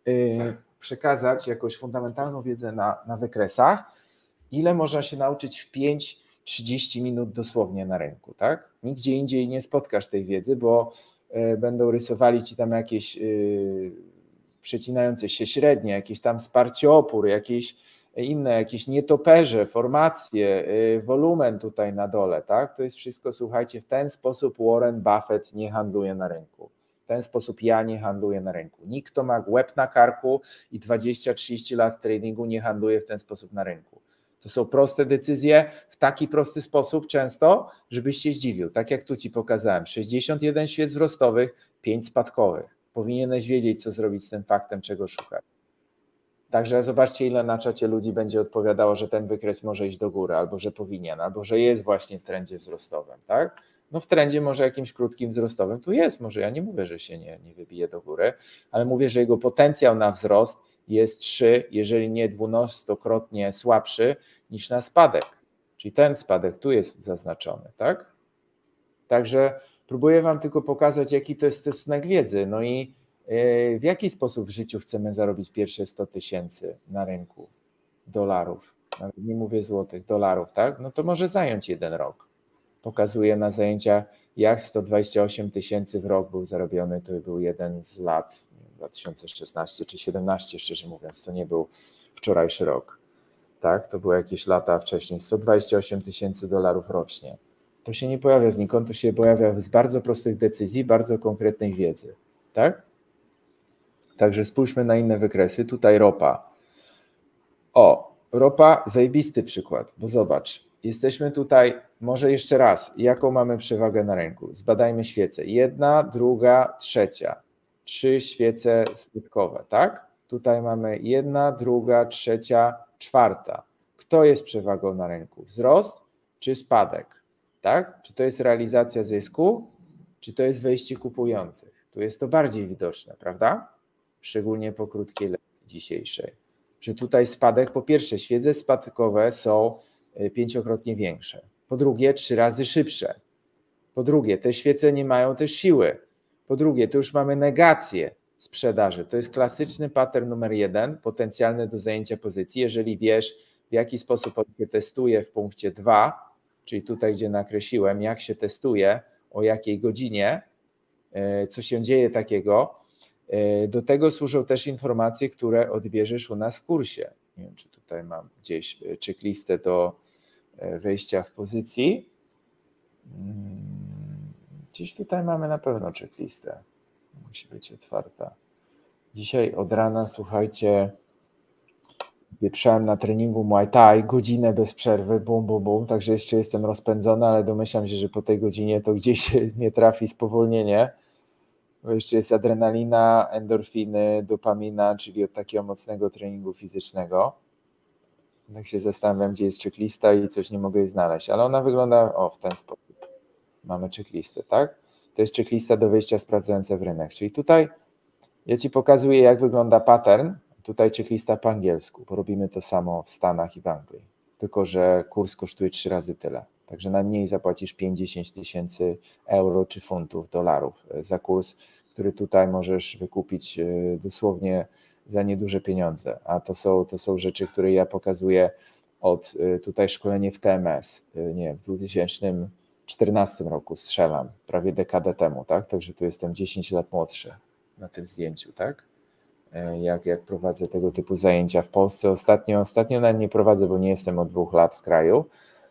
przekazać jakąś fundamentalną wiedzę na wykresach, ile można się nauczyć w 5-30 minut dosłownie na rynku. Tak? Nigdzie indziej nie spotkasz tej wiedzy, bo będą rysowali Ci tam jakieś przecinające się średnie, jakieś tam wsparcie opór, jakieś inne, jakieś nietoperze, formacje, wolumen tutaj na dole, tak? To jest wszystko, słuchajcie, w ten sposób Warren Buffett nie handluje na rynku. ten sposób ja nie handluję na rynku. Nikt, kto ma łeb na karku i 20-30 lat tradingu, nie handluje w ten sposób na rynku. To są proste decyzje w taki prosty sposób często, żebyś się zdziwił. Tak jak tu ci pokazałem, 61 świec wzrostowych, 5 spadkowych. Powinieneś wiedzieć, co zrobić z tym faktem, czego szukać. Także zobaczcie, ile na czacie ludzi będzie odpowiadało, że ten wykres może iść do góry, albo że powinien, albo że jest właśnie w trendzie wzrostowym, tak? No w trendzie może jakimś krótkim wzrostowym tu jest, może ja nie mówię, że się nie wybije do góry, ale mówię, że jego potencjał na wzrost jest 3, jeżeli nie 12-krotnie słabszy niż na spadek. Czyli ten spadek tu jest zaznaczony, tak? Także próbuję wam tylko pokazać, jaki to jest stosunek wiedzy, no i w jaki sposób w życiu chcemy zarobić pierwsze 100 000 na rynku dolarów, nie mówię złotych, dolarów, tak? No to może zająć 1 rok. Pokazuję na zajęciach, jak 128 000 w rok był zarobiony, to był jeden z lat 2016 czy 2017, szczerze mówiąc, to nie był wczorajszy rok, tak? To były jakieś lata wcześniej, 128 000 dolarów rocznie. To się nie pojawia znikąd, to się pojawia z bardzo prostych decyzji, bardzo konkretnej wiedzy, tak? Także spójrzmy na inne wykresy. Tutaj ropa. O, ropa, zajebisty przykład, bo zobacz, jesteśmy tutaj, może jeszcze raz, jaką mamy przewagę na rynku. Zbadajmy świece. 1, 2, 3. 3 świece spadkowe, tak? Tutaj mamy 1, 2, 3, 4. Kto jest przewagą na rynku? Wzrost czy spadek? Tak? Czy to jest realizacja zysku, czy to jest wejście kupujących? Tu jest to bardziej widoczne, prawda? Szczególnie po krótkiej lekcji dzisiejszej, że tutaj spadek, po pierwsze świece spadkowe są 5-krotnie większe, po drugie 3 razy szybsze, po drugie te świece nie mają też siły, po drugie tu już mamy negację sprzedaży, to jest klasyczny pattern numer 1, potencjalny do zajęcia pozycji, jeżeli wiesz w jaki sposób on się testuje w punkcie 2, czyli tutaj gdzie nakreśliłem, jak się testuje, o jakiej godzinie, co się dzieje takiego. Do tego służą też informacje, które odbierzesz u nas w kursie. Nie wiem, czy tutaj mam gdzieś checklistę do wejścia w pozycji. Gdzieś tutaj mamy na pewno checklistę. Musi być otwarta. Dzisiaj od rana, słuchajcie, wieprzałem na treningu Muay Thai, godzinę bez przerwy, bum, bum, bum, także jeszcze jestem rozpędzony, ale domyślam się, że po tej godzinie to gdzieś mnie trafi spowolnienie. Bo jeszcze jest adrenalina, endorfiny, dopamina, czyli od takiego mocnego treningu fizycznego. Tak się zastanawiam, gdzie jest checklista i coś nie mogę jej znaleźć, ale ona wygląda w ten sposób. Mamy checklistę, tak? To jest checklista do wejścia sprawdzająca w rynek, czyli tutaj ja ci pokazuję, jak wygląda pattern. Tutaj checklista po angielsku, bo robimy to samo w Stanach i w Anglii, tylko że kurs kosztuje 3 razy tyle. Także najmniej zapłacisz 5-10 tysięcy euro czy funtów, dolarów za kurs, który tutaj możesz wykupić dosłownie za nieduże pieniądze. A to są rzeczy, które ja pokazuję od tutaj szkolenie w TMS, nie wiem, w 2014 roku strzelam, prawie dekadę temu, tak? Także tu jestem 10 lat młodszy na tym zdjęciu, tak? Jak prowadzę tego typu zajęcia w Polsce. Ostatnio nawet nie prowadzę, bo nie jestem od 2 lat w kraju.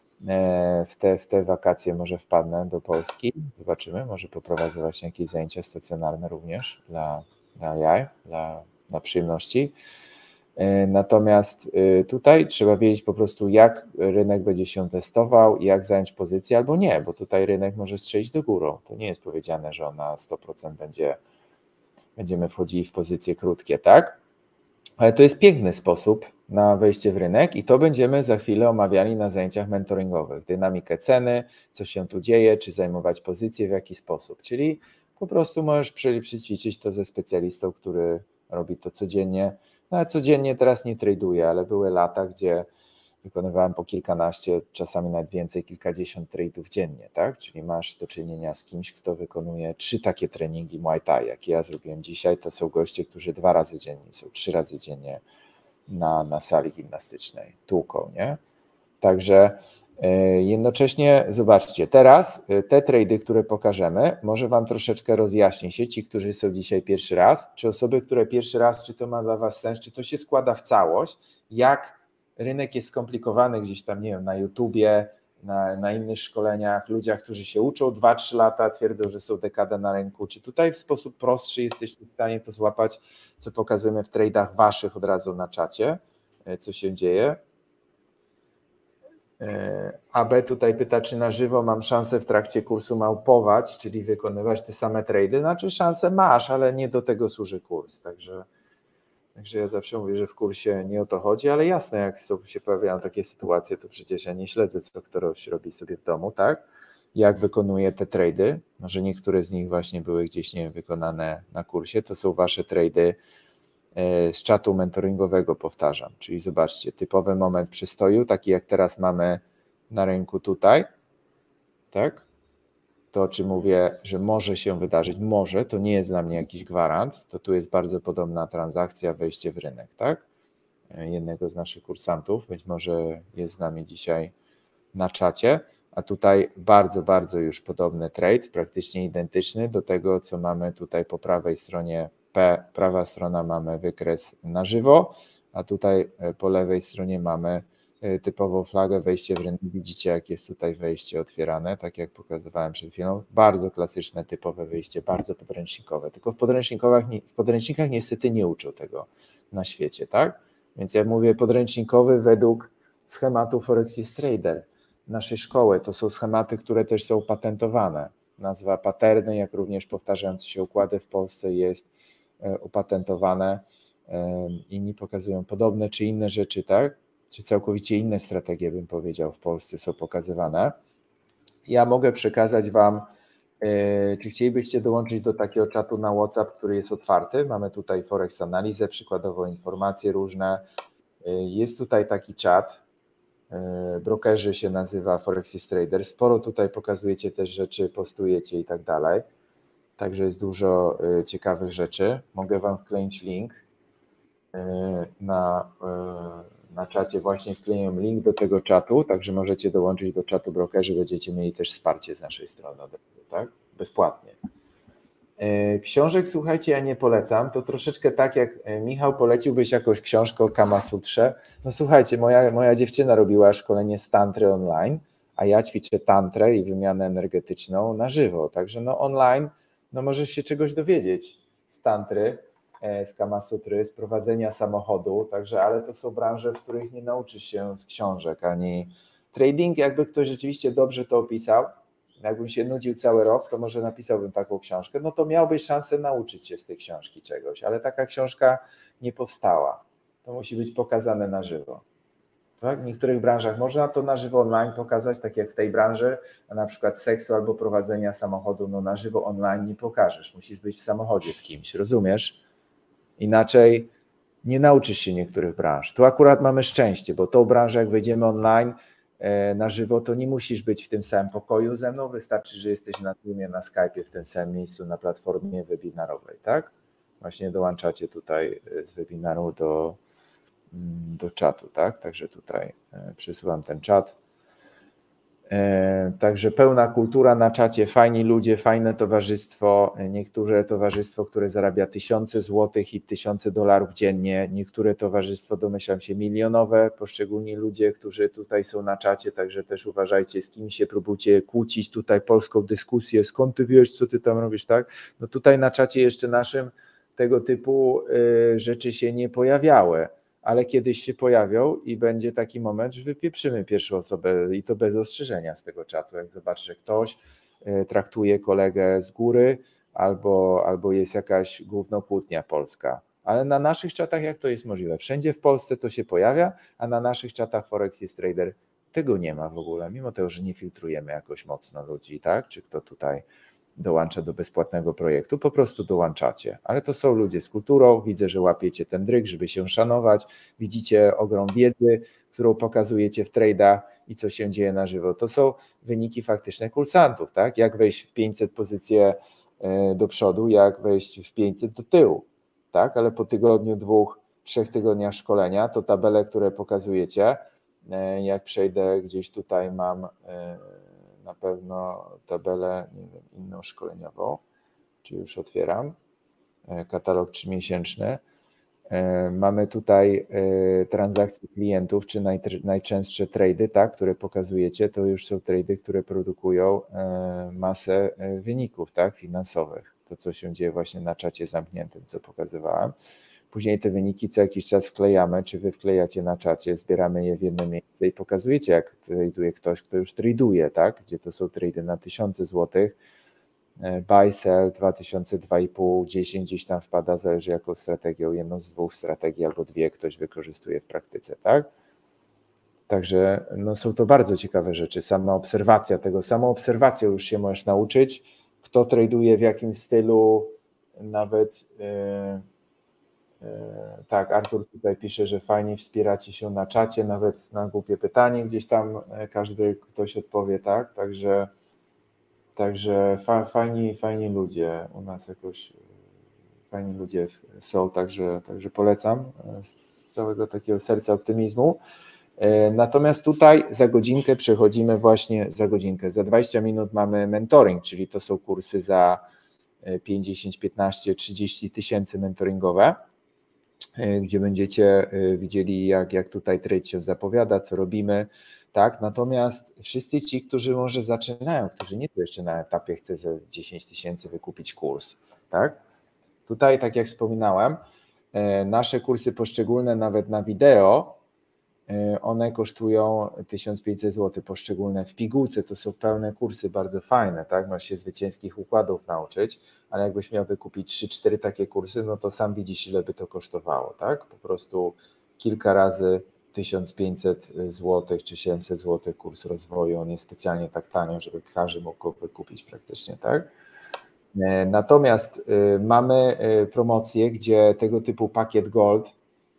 W te wakacje może wpadnę do Polski, zobaczymy, może poprowadzę właśnie jakieś zajęcia stacjonarne również dla jaj, dla przyjemności. Natomiast tutaj trzeba wiedzieć po prostu, jak rynek będzie się testował, jak zająć pozycję albo nie, bo tutaj rynek może strzelić do góry. To nie jest powiedziane, że na 100% będziemy wchodzili w pozycje krótkie, tak? Ale to jest piękny sposób na wejście w rynek i to będziemy za chwilę omawiali na zajęciach mentoringowych. Dynamikę ceny, co się tu dzieje, czy zajmować pozycję, w jaki sposób. Czyli po prostu możesz przećwiczyć to ze specjalistą, który robi to codziennie. No ale codziennie teraz nie traduję, ale były lata, gdzie wykonywałem po kilkanaście, czasami nawet więcej, kilkadziesiąt trade'ów dziennie, tak? Czyli masz do czynienia z kimś, kto wykonuje 3 takie treningi Muay Thai, jakie ja zrobiłem dzisiaj. To są goście, którzy 2 razy dziennie są, 3 razy dziennie na sali gimnastycznej, tłuką, nie? Także jednocześnie zobaczcie, teraz te trade'y, które pokażemy, może wam troszeczkę rozjaśni się, ci, którzy są dzisiaj pierwszy raz, czy osoby, które pierwszy raz, czy to ma dla was sens, czy to się składa w całość, jak rynek jest skomplikowany gdzieś tam, nie wiem, na YouTubie, na innych szkoleniach, ludziach, którzy się uczą 2-3 lata, twierdzą, że są dekadę na rynku. Czy tutaj w sposób prostszy jesteście w stanie to złapać, co pokazujemy w trade'ach waszych od razu na czacie, co się dzieje? AB tutaj pyta, czy na żywo mam szansę w trakcie kursu małpować, czyli wykonywać te same trady. Znaczy szansę masz, ale nie do tego służy kurs. Także ja zawsze mówię, że w kursie nie o to chodzi, ale jasne, jak się pojawiają takie sytuacje, to przecież ja nie śledzę, co ktoś robi sobie w domu, tak? Jak wykonuje te trady. Może niektóre z nich właśnie były gdzieś, nie wiem, wykonane na kursie. To są wasze trady z czatu mentoringowego, powtarzam. Czyli zobaczcie, typowy moment przystoju, taki jak teraz mamy na rynku tutaj, tak? To, o czym mówię, że może się wydarzyć, może, to nie jest dla mnie jakiś gwarant, to tu jest bardzo podobna transakcja, wejście w rynek, tak? Jednego z naszych kursantów, być może jest z nami dzisiaj na czacie, a tutaj bardzo, bardzo już podobny trade, praktycznie identyczny do tego, co mamy tutaj po prawej stronie P, prawa strona mamy wykres na żywo, a tutaj po lewej stronie mamy typową flagę, wejście w rynek. Widzicie, jak jest tutaj wejście otwierane, tak jak pokazywałem przed chwilą. Bardzo klasyczne, typowe wyjście, bardzo podręcznikowe. Tylko w podręcznikach niestety nie uczą tego na świecie, tak? Więc jak mówię podręcznikowy według schematu Forexis Trader naszej szkoły, to są schematy, które też są patentowane. Nazwa paterny, jak również powtarzające się układy w Polsce jest opatentowane. Inni pokazują podobne czy inne rzeczy, tak? Czy całkowicie inne strategie, bym powiedział, w Polsce są pokazywane. Ja mogę przekazać wam, czy chcielibyście dołączyć do takiego czatu na WhatsApp, który jest otwarty. Mamy tutaj Forex analizę, przykładowo informacje różne. Jest tutaj taki czat, brokerzy się nazywa Forexis Trader. Sporo tutaj pokazujecie też rzeczy, postujecie i tak dalej. Także jest dużo ciekawych rzeczy. Mogę wam wkleić link na czacie. Właśnie wkleiłem link do tego czatu, także możecie dołączyć do czatu brokerzy, będziecie mieli też wsparcie z naszej strony, tak? Bezpłatnie. Książek, słuchajcie, ja nie polecam. To troszeczkę tak jak Michał, poleciłbyś jakąś książkę o Kama Sutrze. No słuchajcie, moja dziewczyna robiła szkolenie z tantry online, a ja ćwiczę tantrę i wymianę energetyczną na żywo. Także no online, no możesz się czegoś dowiedzieć z tantry, z Kama Sutry, z prowadzenia samochodu, także, ale to są branże, w których nie nauczysz się z książek, ani trading, jakby ktoś rzeczywiście dobrze to opisał, jakbym się nudził cały rok, to może napisałbym taką książkę, no to miałbyś szansę nauczyć się z tej książki czegoś, ale taka książka nie powstała. To musi być pokazane na żywo. Tak? W niektórych branżach można to na żywo online pokazać, tak jak w tej branży, a na przykład seksu albo prowadzenia samochodu, no na żywo online nie pokażesz. Musisz być w samochodzie z kimś, rozumiesz? Inaczej nie nauczysz się niektórych branż. Tu akurat mamy szczęście, bo tą branżę, jak wejdziemy online, na żywo, to nie musisz być w tym samym pokoju ze mną, wystarczy, że jesteś na Zoomie, na Skype'ie, w tym samym miejscu, na platformie webinarowej, tak? Właśnie dołączacie tutaj z webinaru do czatu, tak? Także tutaj przesyłam ten czat. Także pełna kultura na czacie, fajni ludzie, fajne towarzystwo, niektóre towarzystwo, które zarabia tysiące złotych i tysiące dolarów dziennie, niektóre towarzystwo, domyślam się, milionowe, poszczególni ludzie, którzy tutaj są na czacie, także też uważajcie, z kim się próbujcie kłócić tutaj polską dyskusję, skąd ty wiesz, co ty tam robisz, tak? No tutaj na czacie jeszcze naszym tego typu rzeczy się nie pojawiały, ale kiedyś się pojawią i będzie taki moment, że wypieprzymy pierwszą osobę i to bez ostrzeżenia z tego czatu. Jak zobaczy, że ktoś traktuje kolegę z góry albo jest jakaś gównokłótnia polska. Ale na naszych czatach jak to jest możliwe? Wszędzie w Polsce to się pojawia, a na naszych czatach Forexis Trader tego nie ma w ogóle, mimo tego, że nie filtrujemy jakoś mocno ludzi, tak? Czy kto tutaj dołącza do bezpłatnego projektu, po prostu dołączacie. Ale to są ludzie z kulturą, widzę, że łapiecie ten dryg, żeby się szanować, widzicie ogrom wiedzy, którą pokazujecie w trade'ach i co się dzieje na żywo. To są wyniki faktyczne kursantów, tak? Jak wejść w 500 pozycję do przodu, jak wejść w 500 do tyłu, tak? Ale po tygodniu, 2-3 tygodniach szkolenia, to tabele, które pokazujecie, jak przejdę gdzieś tutaj mam na pewno tabelę, nie wiem, inną szkoleniową, czy już otwieram, katalog 3-miesięczny. Mamy tutaj transakcje klientów, czy najczęstsze trady, tak, które pokazujecie, to już są trady, które produkują masę wyników, tak, finansowych. To, co się dzieje właśnie na czacie zamkniętym, co pokazywałem. Później te wyniki co jakiś czas wklejamy, czy wy wklejacie na czacie, zbieramy je w jedno miejsce i pokazujecie, jak traduje ktoś, kto już traduje, tak, gdzie to są trady na tysiące złotych, buy, sell, 2000, 2,5, 10 gdzieś tam wpada, zależy jaką strategią, jedną z dwóch strategii albo dwie ktoś wykorzystuje w praktyce, tak? Także no, są to bardzo ciekawe rzeczy, sama obserwacja tego, samą obserwacją już się możesz nauczyć, kto traduje w jakim stylu, nawet tak, Artur tutaj pisze, że fajnie wspieracie się na czacie, nawet na głupie pytanie gdzieś tam ktoś odpowie, tak, Także fajni ludzie u nas jakoś, fajni ludzie są, także polecam z całego takiego serca optymizmu. Natomiast tutaj za godzinkę przechodzimy właśnie, za 20 minut mamy mentoring, czyli to są kursy za 5, 10, 15, 30 tysięcy mentoringowe, gdzie będziecie widzieli, jak tutaj trade się zapowiada, co robimy. Tak, natomiast wszyscy ci, którzy może zaczynają, którzy nie są jeszcze na etapie, chcę za 10 tysięcy wykupić kurs, tak? Tutaj, tak jak wspominałem, nasze kursy poszczególne, nawet na wideo, one kosztują 1500 zł poszczególne. W pigułce to są pełne kursy, bardzo fajne, tak? Masz się zwycięskich układów nauczyć, ale jakbyś miał wykupić 3-4 takie kursy, no to sam widzisz, ile by to kosztowało, tak? Po prostu kilka razy 1500 zł czy 700 zł kurs rozwoju, on jest specjalnie tak tanio, żeby każdy mógł go wykupić praktycznie, tak? Natomiast mamy promocję, gdzie tego typu pakiet Gold,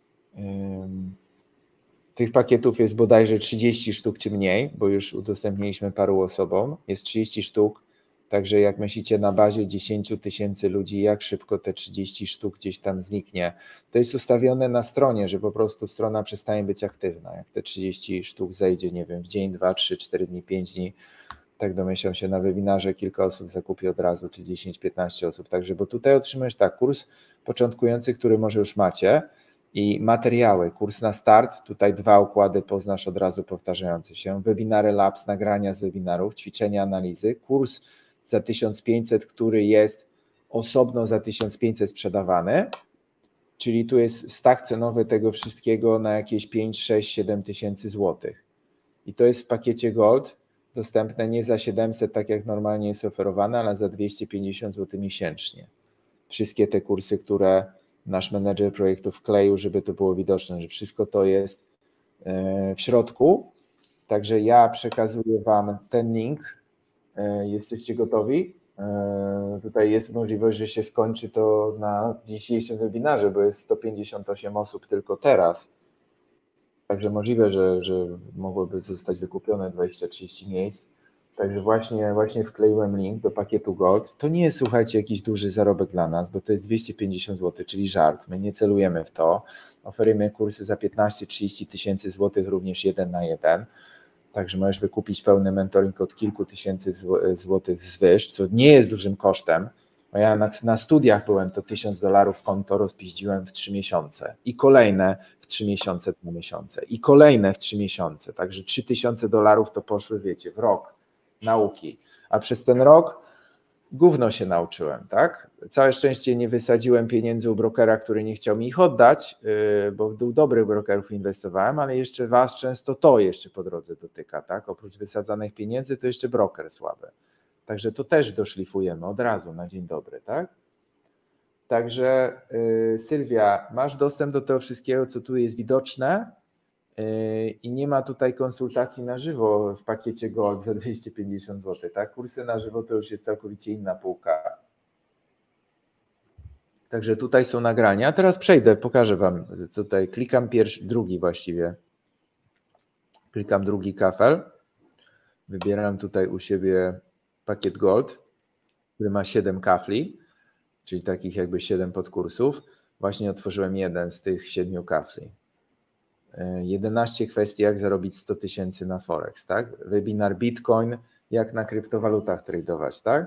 tych pakietów jest bodajże 30 sztuk czy mniej, bo już udostępniliśmy paru osobom, jest 30 sztuk, także jak myślicie na bazie 10 tysięcy ludzi, jak szybko te 30 sztuk gdzieś tam zniknie, to jest ustawione na stronie, że po prostu strona przestanie być aktywna, jak te 30 sztuk zejdzie, nie wiem, w dzień, 2, 3, 4 dni, 5 dni, tak domyślam się, na webinarze kilka osób zakupi od razu, czy 10-15 osób, także, bo tutaj otrzymujesz tak, kurs początkujący, który może już macie, i materiały, kurs na start, tutaj 2 układy poznasz od razu powtarzające się, webinary labs, nagrania z webinarów, ćwiczenia, analizy, kurs za 1500, który jest osobno za 1500 sprzedawany, czyli tu jest stack cenowy tego wszystkiego na jakieś 5, 6, 7 tysięcy złotych i to jest w pakiecie Gold dostępne nie za 700, tak jak normalnie jest oferowane, ale za 250 zł miesięcznie. Wszystkie te kursy, które nasz menedżer projektu wkleił, żeby to było widoczne, że wszystko to jest w środku. Także ja przekazuję Wam ten link. Jesteście gotowi? Tutaj jest możliwość, że się skończy to na dzisiejszym webinarze, bo jest 158 osób tylko teraz. Także możliwe, że mogłoby zostać wykupione 20-30 miejsc. Także właśnie wkleiłem link do pakietu Gold. To nie jest, słuchajcie, jakiś duży zarobek dla nas, bo to jest 250 zł, czyli żart. My nie celujemy w to. Oferujemy kursy za 15-30 tysięcy złotych, również 1 na 1. Także możesz wykupić pełny mentoring od kilku tysięcy złotych zwyż, co nie jest dużym kosztem. Bo ja na studiach byłem, to $1000 konto rozpiździłem w 3 miesiące i kolejne w 3 miesiące, 2 miesiące i kolejne w 3 miesiące. Także $3000 to poszły, wiecie, w rok nauki. A przez ten rok gówno się nauczyłem, tak? Całe szczęście nie wysadziłem pieniędzy u brokera, który nie chciał mi ich oddać, bo w dobrych brokerów inwestowałem, ale jeszcze was często to jeszcze po drodze dotyka, tak? Oprócz wysadzanych pieniędzy to jeszcze broker słaby. Także to też doszlifujemy od razu na dzień dobry, tak? Także Sylwia, masz dostęp do tego wszystkiego, co tu jest widoczne i nie ma tutaj konsultacji na żywo w pakiecie Gold za 250 zł, tak? Kursy na żywo to już jest całkowicie inna półka. Także tutaj są nagrania. Teraz przejdę, pokażę Wam, co tutaj klikam drugi właściwie. Klikam drugi kafel. Wybieram tutaj u siebie pakiet Gold, który ma 7 kafli, czyli takich jakby 7 podkursów. Właśnie otworzyłem jeden z tych 7 kafli. 11 kwestii, jak zarobić 100 tysięcy na Forex, tak? Webinar Bitcoin, jak na kryptowalutach tradować, tak?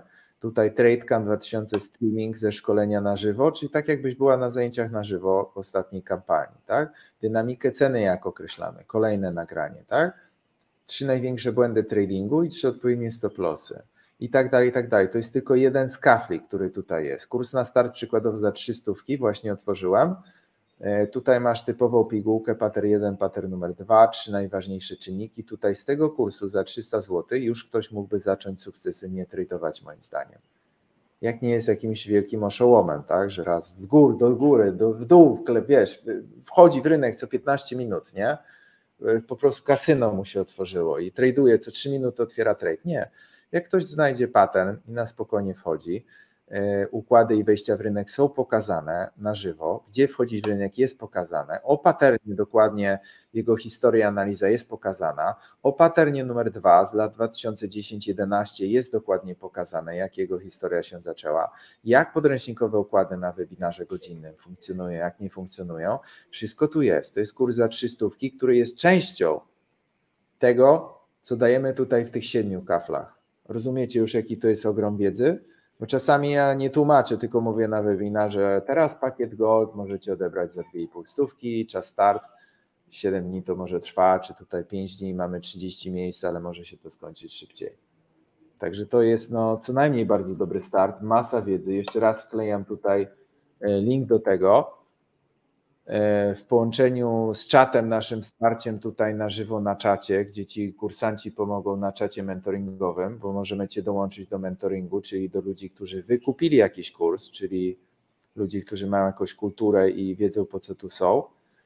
Tutaj TradeCam 2000 streaming ze szkolenia na żywo, czyli tak jakbyś była na zajęciach na żywo w ostatniej kampanii, tak? Dynamikę ceny jak określamy, kolejne nagranie, tak? 3 największe błędy tradingu i 3 odpowiednie stop lossy i tak dalej, i tak dalej. To jest tylko jeden z kafli, który tutaj jest. Kurs na start przykładowo za 300 właśnie otworzyłem. Tutaj masz typową pigułkę, pattern 1, pattern numer 2, 3 najważniejsze czynniki. Tutaj z tego kursu za 300 zł już ktoś mógłby zacząć sukcesywnie tradować moim zdaniem. Jak nie jest jakimś wielkim oszołomem, tak, że raz w górę, do góry, w dół, wiesz, wchodzi w rynek co 15 minut, nie? Po prostu kasyno mu się otworzyło i traduje, co 3 minuty otwiera trade. Nie. Jak ktoś znajdzie pattern i na spokojnie wchodzi, układy i wejścia w rynek są pokazane na żywo, gdzie wchodzić w rynek jest pokazane, o patternie dokładnie jego historia, analiza jest pokazana, o patternie numer 2 z lat 2010-11 jest dokładnie pokazane, jak jego historia się zaczęła, jak podręcznikowe układy na webinarze godzinnym funkcjonują, jak nie funkcjonują, wszystko tu jest. To jest kurs za 300, który jest częścią tego, co dajemy tutaj w tych 7 kaflach. Rozumiecie już, jaki to jest ogrom wiedzy? Bo czasami ja nie tłumaczę, tylko mówię na webinarze, teraz pakiet Gold możecie odebrać za 2,5 stówki, czas start, 7 dni to może trwa, czy tutaj 5 dni, mamy 30 miejsc, ale może się to skończyć szybciej. Także to jest no, co najmniej bardzo dobry start, masa wiedzy. Jeszcze raz wklejam tutaj link do tego w połączeniu z czatem, naszym wsparciem tutaj na żywo na czacie, gdzie ci kursanci pomogą na czacie mentoringowym, bo możemy cię dołączyć do mentoringu, czyli do ludzi, którzy wykupili jakiś kurs, czyli ludzi, którzy mają jakąś kulturę i wiedzą, po co tu są,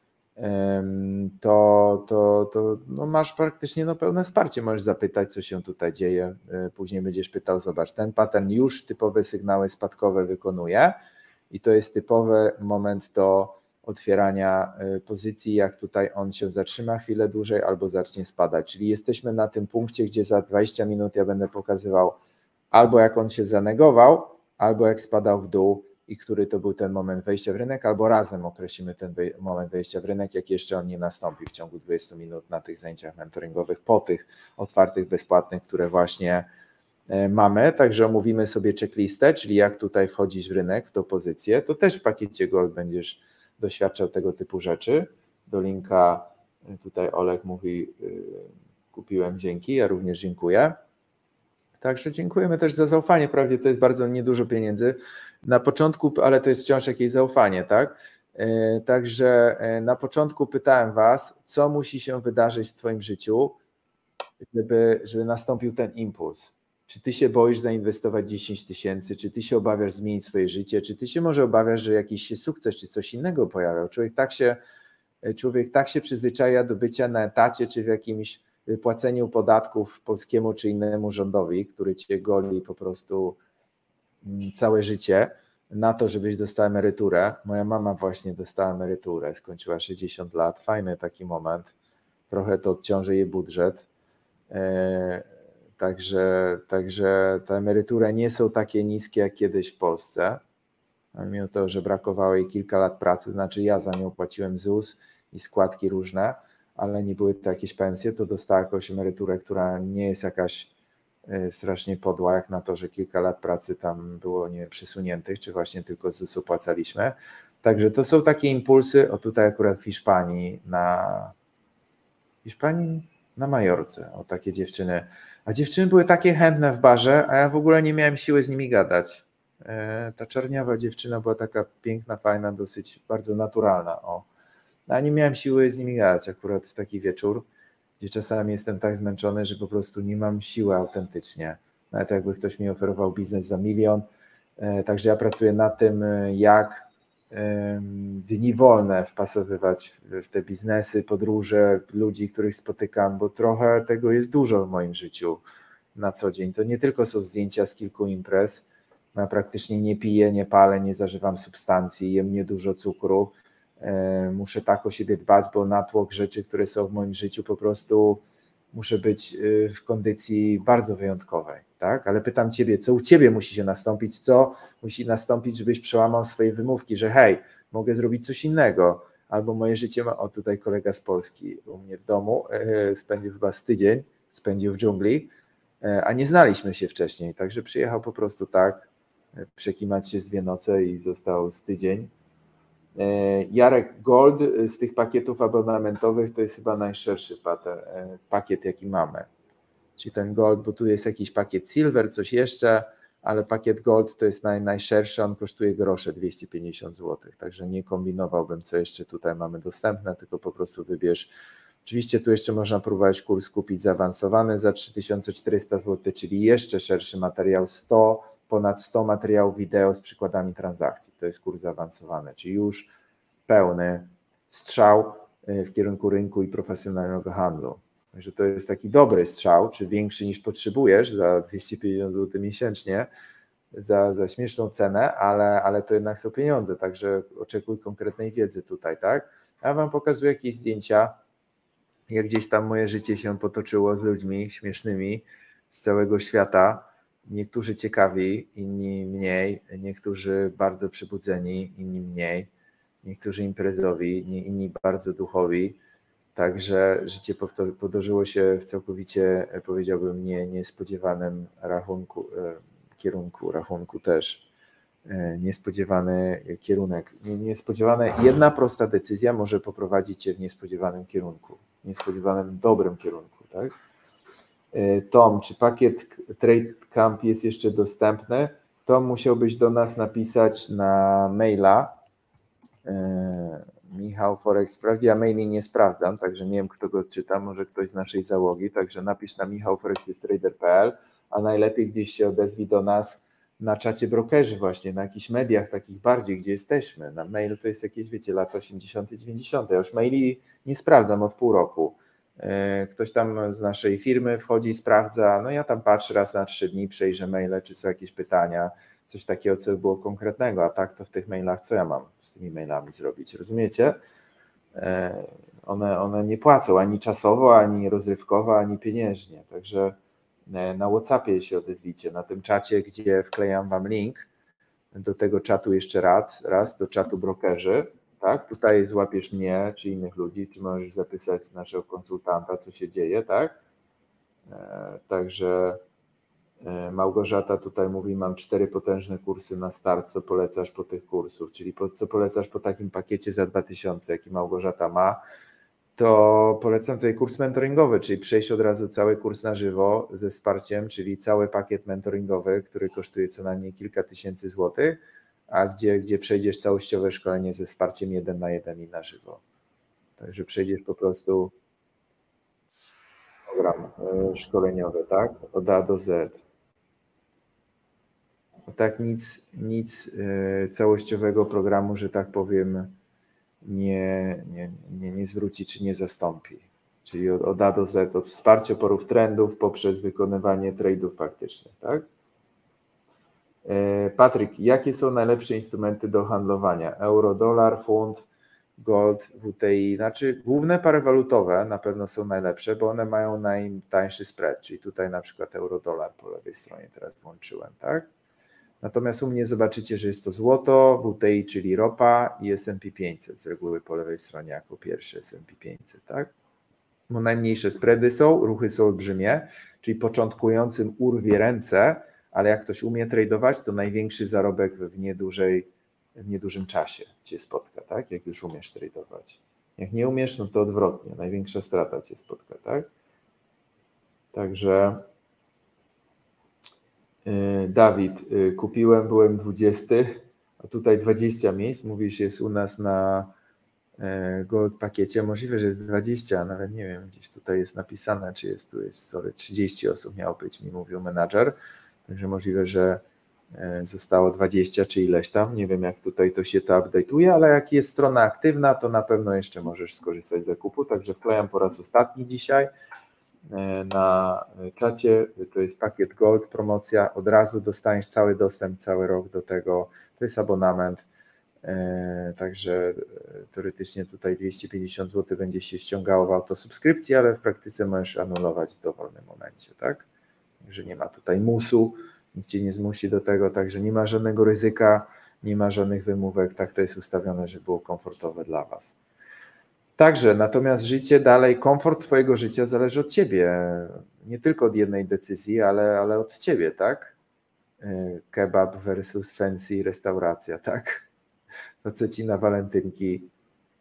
to no masz praktycznie no pełne wsparcie. Możesz zapytać, co się tutaj dzieje, później będziesz pytał, zobacz, ten pattern już typowe sygnały spadkowe wykonuje i to jest typowy moment do otwierania pozycji, jak tutaj on się zatrzyma chwilę dłużej albo zacznie spadać. Czyli jesteśmy na tym punkcie, gdzie za 20 minut ja będę pokazywał albo jak on się zanegował, albo jak spadał w dół i który to był ten moment wejścia w rynek, albo razem określimy ten moment wejścia w rynek, jak jeszcze on nie nastąpi w ciągu 20 minut na tych zajęciach mentoringowych, po tych otwartych, bezpłatnych, które właśnie mamy. Także omówimy sobie checklistę, czyli jak tutaj wchodzić w rynek, w tą pozycję. To też w pakiecie Gold będziesz doświadczał tego typu rzeczy. Do linka tutaj Olek mówi, kupiłem, dzięki, ja również dziękuję. Także dziękujemy też za zaufanie, wprawdzie to jest bardzo niedużo pieniędzy na początku, ale to jest wciąż jakieś zaufanie, tak? Także na początku pytałem Was, co musi się wydarzyć w Twoim życiu, żeby nastąpił ten impuls. Czy Ty się boisz zainwestować 10 tysięcy, czy Ty się obawiasz zmienić swoje życie, czy Ty się może obawiasz, że jakiś się sukces, czy coś innego pojawiał. Człowiek tak się przyzwyczaja do bycia na etacie, czy w jakimś płaceniu podatków polskiemu czy innemu rządowi, który Cię goli po prostu całe życie, na to, żebyś dostał emeryturę. Moja mama właśnie dostała emeryturę, skończyła 60 lat, fajny taki moment, trochę to odciąży jej budżet. Także te emerytury nie są takie niskie jak kiedyś w Polsce, mimo to, że brakowało jej kilka lat pracy, znaczy ja za nią płaciłem ZUS i składki różne, ale nie były to jakieś pensje, to dostała jakąś emeryturę, która nie jest jakaś strasznie podła, jak na to, że kilka lat pracy tam było nie przysuniętych, czy właśnie tylko z ZUS-u płacaliśmy. Także to są takie impulsy, o tutaj akurat w Hiszpanii na Majorce, o takie dziewczyny. A dziewczyny były takie chętne w barze, a ja w ogóle nie miałem siły z nimi gadać. Ta czarniawa dziewczyna była taka piękna, fajna, dosyć bardzo naturalna. A nie miałem siły z nimi gadać akurat w taki wieczór, gdzie czasami jestem tak zmęczony, że po prostu nie mam siły autentycznie. Nawet jakby ktoś mi oferował biznes za 1 milion. Także ja pracuję nad tym, jak dni wolne wpasowywać w te biznesy, podróże, ludzi, których spotykam, bo trochę tego jest dużo w moim życiu na co dzień. To nie tylko są zdjęcia z kilku imprez. Ja praktycznie nie piję, nie palę, nie zażywam substancji, jem niedużo cukru. Muszę tak o siebie dbać, bo natłok rzeczy, które są w moim życiu, po prostu muszę być w kondycji bardzo wyjątkowej, tak? Ale pytam Ciebie, co u Ciebie musi się nastąpić, co musi nastąpić, żebyś przełamał swoje wymówki, że hej, mogę zrobić coś innego, albo moje życie ma, o tutaj kolega z Polski u mnie w domu, spędził chyba z tydzień, spędził w dżungli, a nie znaliśmy się wcześniej, także przyjechał po prostu tak, przekimać się z 2 noce i został z tydzień. Jarek, Gold z tych pakietów abonamentowych to jest chyba najszerszy pakiet, jaki mamy. Czyli ten Gold, bo tu jest jakiś pakiet Silver, coś jeszcze, ale pakiet Gold to jest najszerszy, on kosztuje grosze, 250 zł, także nie kombinowałbym, co jeszcze tutaj mamy dostępne, tylko po prostu wybierz. Oczywiście tu jeszcze można próbować kurs kupić zaawansowany za 3400 zł, czyli jeszcze szerszy materiał, ponad 100 materiałów wideo z przykładami transakcji. To jest kurs zaawansowany, czyli już pełny strzał w kierunku rynku i profesjonalnego handlu. Także to jest taki dobry strzał, czy większy niż potrzebujesz za 250 zł miesięcznie, za śmieszną cenę, ale to jednak są pieniądze, także oczekuj konkretnej wiedzy tutaj, tak? Ja wam pokazuję jakieś zdjęcia, jak gdzieś tam moje życie się potoczyło z ludźmi śmiesznymi z całego świata. Niektórzy ciekawi, inni mniej, niektórzy bardzo przebudzeni, inni mniej, niektórzy imprezowi, inni bardzo duchowi. Także życie podążyło się w całkowicie, powiedziałbym, niespodziewanym rachunku też. Niespodziewany kierunek. Jedna prosta decyzja może poprowadzić cię w niespodziewanym kierunku, niespodziewanym dobrym kierunku, tak? Tom, czy pakiet Trade Camp jest jeszcze dostępny? Tom, musiałbyś do nas napisać na maila. Michał Forex sprawdzi, ja maili nie sprawdzam, także nie wiem, kto go czyta, może ktoś z naszej załogi, także napisz na michałforexystrader.pl, a najlepiej gdzieś się odezwij do nas na czacie brokerzy właśnie, na jakichś mediach takich bardziej, gdzie jesteśmy. Na mailu to jest jakieś, wiecie, lata 80., 90. Ja już maili nie sprawdzam od pół roku. Ktoś tam z naszej firmy wchodzi, sprawdza, no ja tam patrzę raz na 3 dni, przejrzę maile, czy są jakieś pytania, coś takiego, co było konkretnego, a tak to w tych mailach, co ja mam z tymi mailami zrobić, rozumiecie? One nie płacą ani czasowo, ani rozrywkowo, ani pieniężnie, także na WhatsAppie się odezwijcie, na tym czacie, gdzie wklejam wam link do tego czatu jeszcze raz do czatu brokerzy, tak? Tutaj złapiesz mnie, czy innych ludzi, czy możesz zapisać naszego konsultanta, co się dzieje, tak? Także Małgorzata tutaj mówi, mam 4 potężne kursy na start, co polecasz po tych kursów, czyli co polecasz po takim pakiecie za 2000, jaki Małgorzata ma, to polecam tutaj kurs mentoringowy, czyli przejść od razu cały kurs na żywo ze wsparciem, czyli cały pakiet mentoringowy, który kosztuje co najmniej kilka tysięcy złotych, a gdzie przejdziesz całościowe szkolenie ze wsparciem 1 na 1 i na żywo. Także przejdziesz po prostu program szkoleniowy, tak? Od A do Z. Tak, nic całościowego programu, że tak powiem, nie zwróci czy nie zastąpi. Czyli od A do Z, od wsparcia oporów trendów poprzez wykonywanie trade'ów faktycznych, tak? Patryk, jakie są najlepsze instrumenty do handlowania? Euro, dolar, funt, gold, WTI, znaczy główne pary walutowe na pewno są najlepsze, bo one mają najtańszy spread, czyli tutaj na przykład euro, dolar po lewej stronie teraz włączyłem, tak? Natomiast u mnie zobaczycie, że jest to złoto, WTI, czyli ropa i S&P 500 z reguły po lewej stronie jako pierwszy S&P 500, tak? Bo najmniejsze spready są, ruchy są olbrzymie, czyli początkującym urwie ręce, ale jak ktoś umie tradować, to największy zarobek w niedużym czasie cię spotka, tak? Jak już umiesz tradować. Jak nie umiesz, no to odwrotnie, największa strata cię spotka, tak? Także Dawid, kupiłem, byłem 20, a tutaj 20 miejsc, mówisz, jest u nas na Gold pakiecie, możliwe, że jest 20, nawet nie wiem, gdzieś tutaj jest napisane, czy jest, tu jest, 30 osób miało być, mi mówił menadżer, także możliwe, że zostało 20 czy ileś tam, nie wiem jak tutaj to się to update'uje, ale jak jest strona aktywna, to na pewno jeszcze możesz skorzystać z zakupu, także wklejam po raz ostatni dzisiaj na czacie, to jest pakiet Gold, promocja, od razu dostaniesz cały dostęp, cały rok do tego, to jest abonament, także teoretycznie tutaj 250 zł będzie się ściągało w autosubskrypcji, ale w praktyce możesz anulować w dowolnym momencie, tak? Że nie ma tutaj musu, nikt cię nie zmusi do tego, także nie ma żadnego ryzyka, nie ma żadnych wymówek, tak to jest ustawione, żeby było komfortowe dla was. Także, natomiast życie dalej, komfort twojego życia zależy od ciebie. Nie tylko od jednej decyzji, ale od ciebie, tak? Kebab versus fancy restauracja, tak? Faceci na walentynki.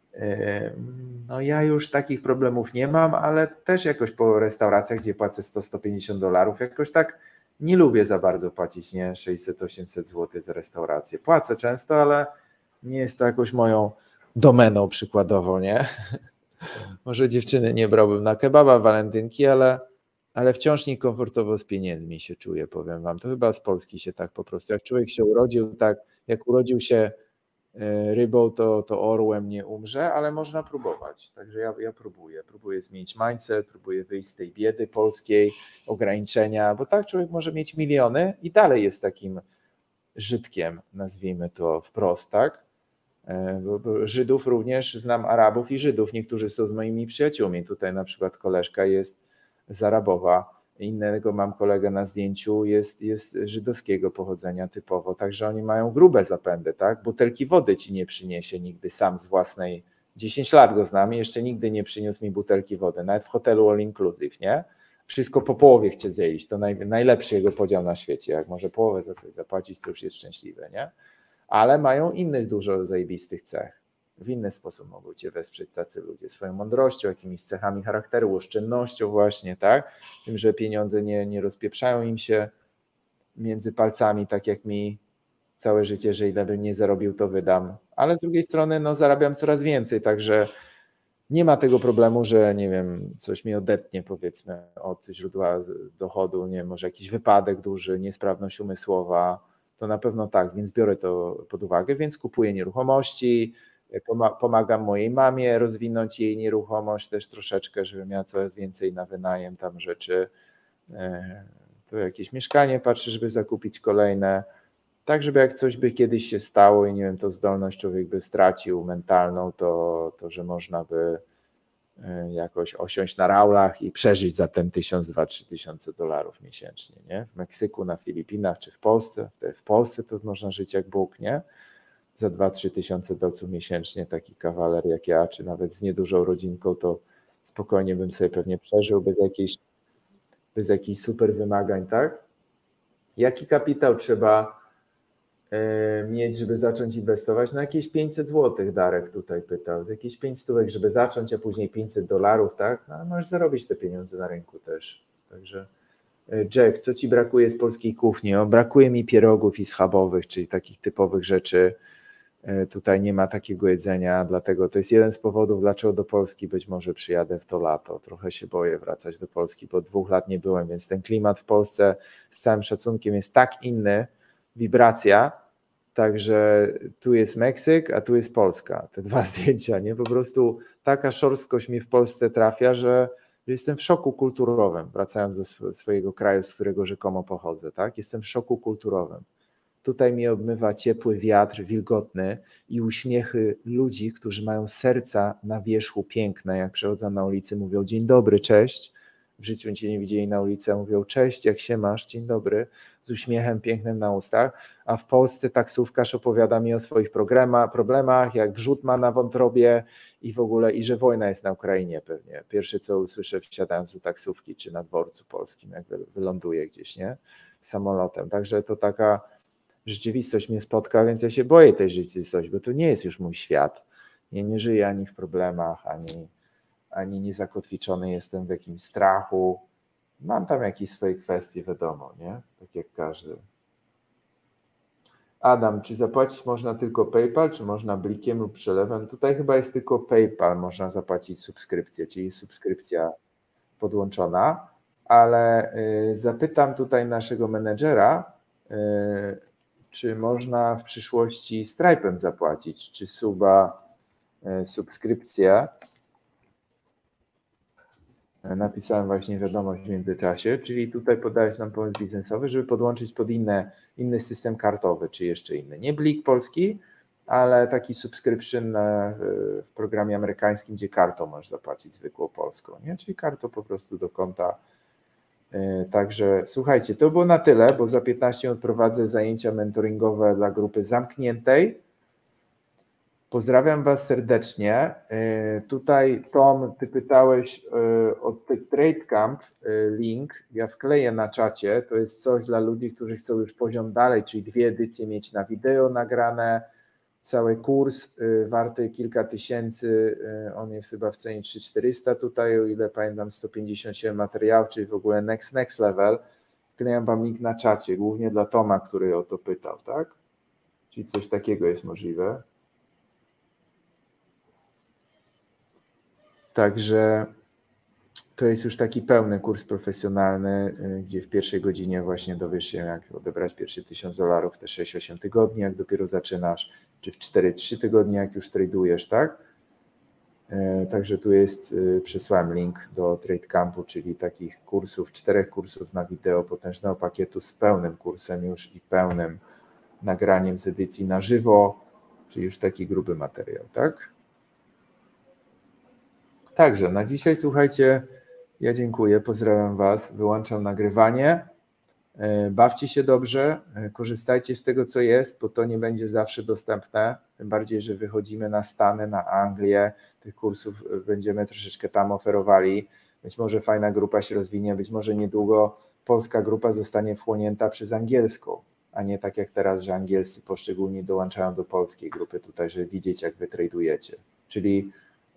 No ja już takich problemów nie mam, ale też jakoś po restauracjach, gdzie płacę $100–150, jakoś tak nie lubię za bardzo płacić, nie? 600–800 zł za restaurację. Płacę często, ale nie jest to jakoś moją domeną przykładowo, nie? Może dziewczyny nie brałbym na kebaba, walentynki, ale wciąż niekomfortowo z pieniędzmi się czuję, powiem wam. To chyba z Polski się tak po prostu. Jak człowiek się urodził, tak jak urodził się rybą, to orłem nie umrze, ale można próbować. Także ja próbuję zmienić mindset, próbuję wyjść z tej biedy polskiej, ograniczenia, bo tak człowiek może mieć miliony i dalej jest takim Żydkiem, nazwijmy to wprost, tak? Bo Żydów również, znam Arabów i Żydów, niektórzy są z moimi przyjaciółmi. Tutaj na przykład koleżka jest z Arabowa, innego mam kolegę na zdjęciu, jest żydowskiego pochodzenia typowo, także oni mają grube zapędy, tak? Butelki wody ci nie przyniesie nigdy sam z własnej, 10 lat go znam i jeszcze nigdy nie przyniósł mi butelki wody, nawet w hotelu all inclusive, nie? Wszystko po połowie chce dzielić, to najlepszy jego podział na świecie, jak może połowę za coś zapłacić, to już jest szczęśliwy, nie? Ale mają innych dużo zajebistych cech. W inny sposób mogą cię wesprzeć tacy ludzie, swoją mądrością, jakimiś cechami charakteru, oszczędnością właśnie, tak? Tym, że pieniądze nie rozpieprzają im się między palcami, tak jak mi całe życie, że ile bym nie zarobił, to wydam. Ale z drugiej strony no, zarabiam coraz więcej, także nie ma tego problemu, że nie wiem, coś mi odetnie powiedzmy od źródła dochodu, nie wiem, może jakiś wypadek duży, niesprawność umysłowa, to na pewno tak, więc biorę to pod uwagę, więc kupuję nieruchomości, pomagam mojej mamie rozwinąć jej nieruchomość też troszeczkę, żeby miała coraz więcej na wynajem tam rzeczy, to jakieś mieszkanie patrzę, żeby zakupić kolejne, tak żeby jak coś by kiedyś się stało i nie wiem, tą zdolność człowiek by stracił mentalną, to że można by jakoś osiąść na raulach i przeżyć za ten 1000, 2, 3 tysiące dolarów miesięcznie, nie? W Meksyku, na Filipinach czy w Polsce. W Polsce to można żyć jak Bóg, nie? Za 2–3 tysiące dolców miesięcznie taki kawaler jak ja, czy nawet z niedużą rodzinką, to spokojnie bym sobie pewnie przeżył bez jakichś super wymagań, tak? Jaki kapitał trzeba mieć, żeby zacząć inwestować? No jakieś 500 zł, Darek tutaj pytał, jakieś 5 stówek, żeby zacząć, a później $500, tak? No, możesz zarobić te pieniądze na rynku też. Także Jack, co ci brakuje z polskiej kuchni? O, brakuje mi pierogów i schabowych, czyli takich typowych rzeczy. Tutaj nie ma takiego jedzenia, dlatego to jest jeden z powodów, dlaczego do Polski być może przyjadę w to lato. Trochę się boję wracać do Polski, bo 2 lat nie byłem, więc ten klimat w Polsce z całym szacunkiem jest tak inny, wibracja, także tu jest Meksyk, a tu jest Polska, te 2 zdjęcia, nie? Po prostu taka szorstkość mi w Polsce trafia, że jestem w szoku kulturowym, wracając do swojego kraju, z którego rzekomo pochodzę, tak? Jestem w szoku kulturowym. Tutaj mnie obmywa ciepły wiatr, wilgotny i uśmiechy ludzi, którzy mają serca na wierzchu piękne, jak przechodzą na ulicy, mówią dzień dobry, cześć. W życiu cię nie widzieli na ulicy, a mówią cześć, jak się masz, dzień dobry, z uśmiechem pięknym na ustach, a w Polsce taksówkarz opowiada mi o swoich problemach, jak wrzód ma na wątrobie i w ogóle, i że wojna jest na Ukrainie pewnie. Pierwsze co usłyszę wsiadając do taksówki czy na dworcu polskim, jak wyląduję gdzieś, nie? Samolotem. Także to taka rzeczywistość mnie spotka, więc ja się boję tej rzeczywistości, bo to nie jest już mój świat. Ja nie żyję ani w problemach, ani nie zakotwiczony jestem w jakimś strachu. Mam tam jakieś swoje kwestie, wiadomo, nie? Tak jak każdy. Adam, czy zapłacić można tylko PayPal, czy można blikiem lub przelewem? Tutaj chyba jest tylko PayPal, można zapłacić subskrypcję, czyli subskrypcja podłączona, ale zapytam tutaj naszego menedżera, czy można w przyszłości Stripe'em zapłacić, czy subskrypcja. Napisałem właśnie wiadomość w międzyczasie, czyli tutaj podałeś nam pomysł biznesowy, żeby podłączyć pod inny system kartowy, czy jeszcze inny. Nie Blik polski, ale taki subscription w programie amerykańskim, gdzie kartą możesz zapłacić zwykłą polską, nie? Czyli kartą po prostu do konta. Także słuchajcie, to było na tyle, bo za 15 minut prowadzę zajęcia mentoringowe dla grupy zamkniętej. Pozdrawiam Was serdecznie. Tutaj Tom, Ty pytałeś o Trade Camp, link, ja wkleję na czacie, to jest coś dla ludzi, którzy chcą już poziom dalej, czyli 2 edycje mieć na wideo nagrane, cały kurs warty kilka tysięcy, on jest chyba w cenie 3400 tutaj, o ile pamiętam 157 materiałów, czyli w ogóle next level. Wklejam Wam link na czacie, głównie dla Toma, który o to pytał, tak? Czyli coś takiego jest możliwe. Także to jest już taki pełny kurs profesjonalny, gdzie w pierwszej godzinie właśnie dowiesz się, jak odebrać pierwsze $1000 w te 6-8 tygodni, jak dopiero zaczynasz, czy w 4-3 tygodnie, jak już tradujesz, tak? Także tu jest, przesłałem link do Trade Campu, czyli takich kursów, 4 kursów na wideo, potężnego pakietu z pełnym kursem już i pełnym nagraniem z edycji na żywo, czyli już taki gruby materiał, tak? Także na dzisiaj, słuchajcie, ja dziękuję, pozdrawiam Was, wyłączam nagrywanie, bawcie się dobrze, korzystajcie z tego, co jest, bo to nie będzie zawsze dostępne, tym bardziej, że wychodzimy na Stany, na Anglię, tych kursów będziemy troszeczkę tam oferowali, być może fajna grupa się rozwinie, być może niedługo polska grupa zostanie wchłonięta przez angielską, a nie tak jak teraz, że angielscy poszczególni dołączają do polskiej grupy tutaj, żeby widzieć, jak wy tradujecie, czyli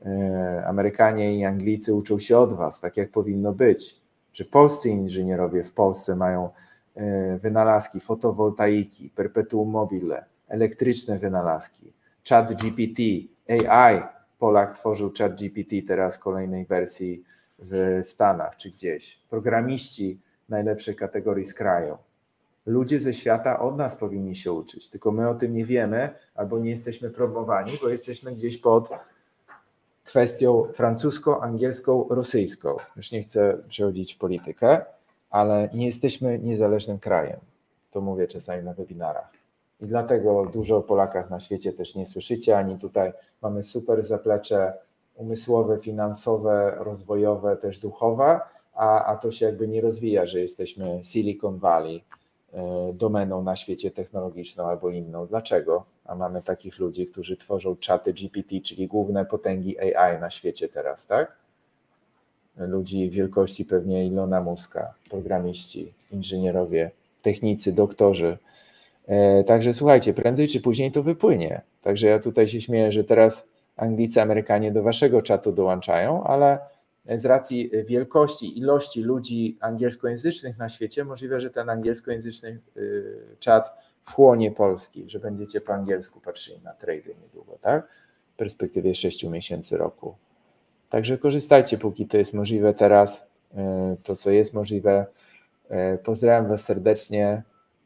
Amerykanie i Anglicy uczą się od Was, tak jak powinno być, że polscy inżynierowie w Polsce mają wynalazki fotowoltaiki, perpetuum mobile, elektryczne wynalazki, ChatGPT, AI, Polak tworzył ChatGPT teraz w kolejnej wersji w Stanach czy gdzieś, programiści najlepszej kategorii z kraju. Ludzie ze świata od nas powinni się uczyć, tylko my o tym nie wiemy albo nie jesteśmy promowani, bo jesteśmy gdzieś pod kwestią francuską, angielską, rosyjską. Już nie chcę przechodzić w politykę, ale nie jesteśmy niezależnym krajem. To mówię czasami na webinarach. I dlatego dużo o Polakach na świecie też nie słyszycie, ani tutaj mamy super zaplecze umysłowe, finansowe, rozwojowe, też duchowe, a to się jakby nie rozwija, że jesteśmy Silicon Valley, domeną na świecie technologiczną albo inną. Dlaczego? A mamy takich ludzi, którzy tworzą czaty GPT, czyli główne potęgi AI na świecie teraz, tak? Ludzi wielkości pewnie Ilona Muska, programiści, inżynierowie, technicy, doktorzy. Także słuchajcie, prędzej czy później to wypłynie. Także ja tutaj się śmieję, że teraz Anglicy, Amerykanie do waszego czatu dołączają, ale z racji wielkości, ilości ludzi angielskojęzycznych na świecie, możliwe, że ten angielskojęzyczny czat wchłonie polski, że będziecie po angielsku patrzyli na trady niedługo, tak? W perspektywie 6 miesięcy, roku. Także korzystajcie, póki to jest możliwe teraz, to co jest możliwe. Pozdrawiam Was serdecznie,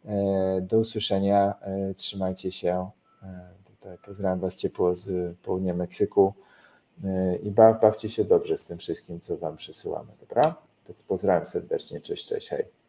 do usłyszenia, trzymajcie się. Tutaj pozdrawiam Was ciepło z południa Meksyku i bawcie się dobrze z tym wszystkim, co Wam przesyłamy, dobra? Pozdrawiam serdecznie, cześć, hej.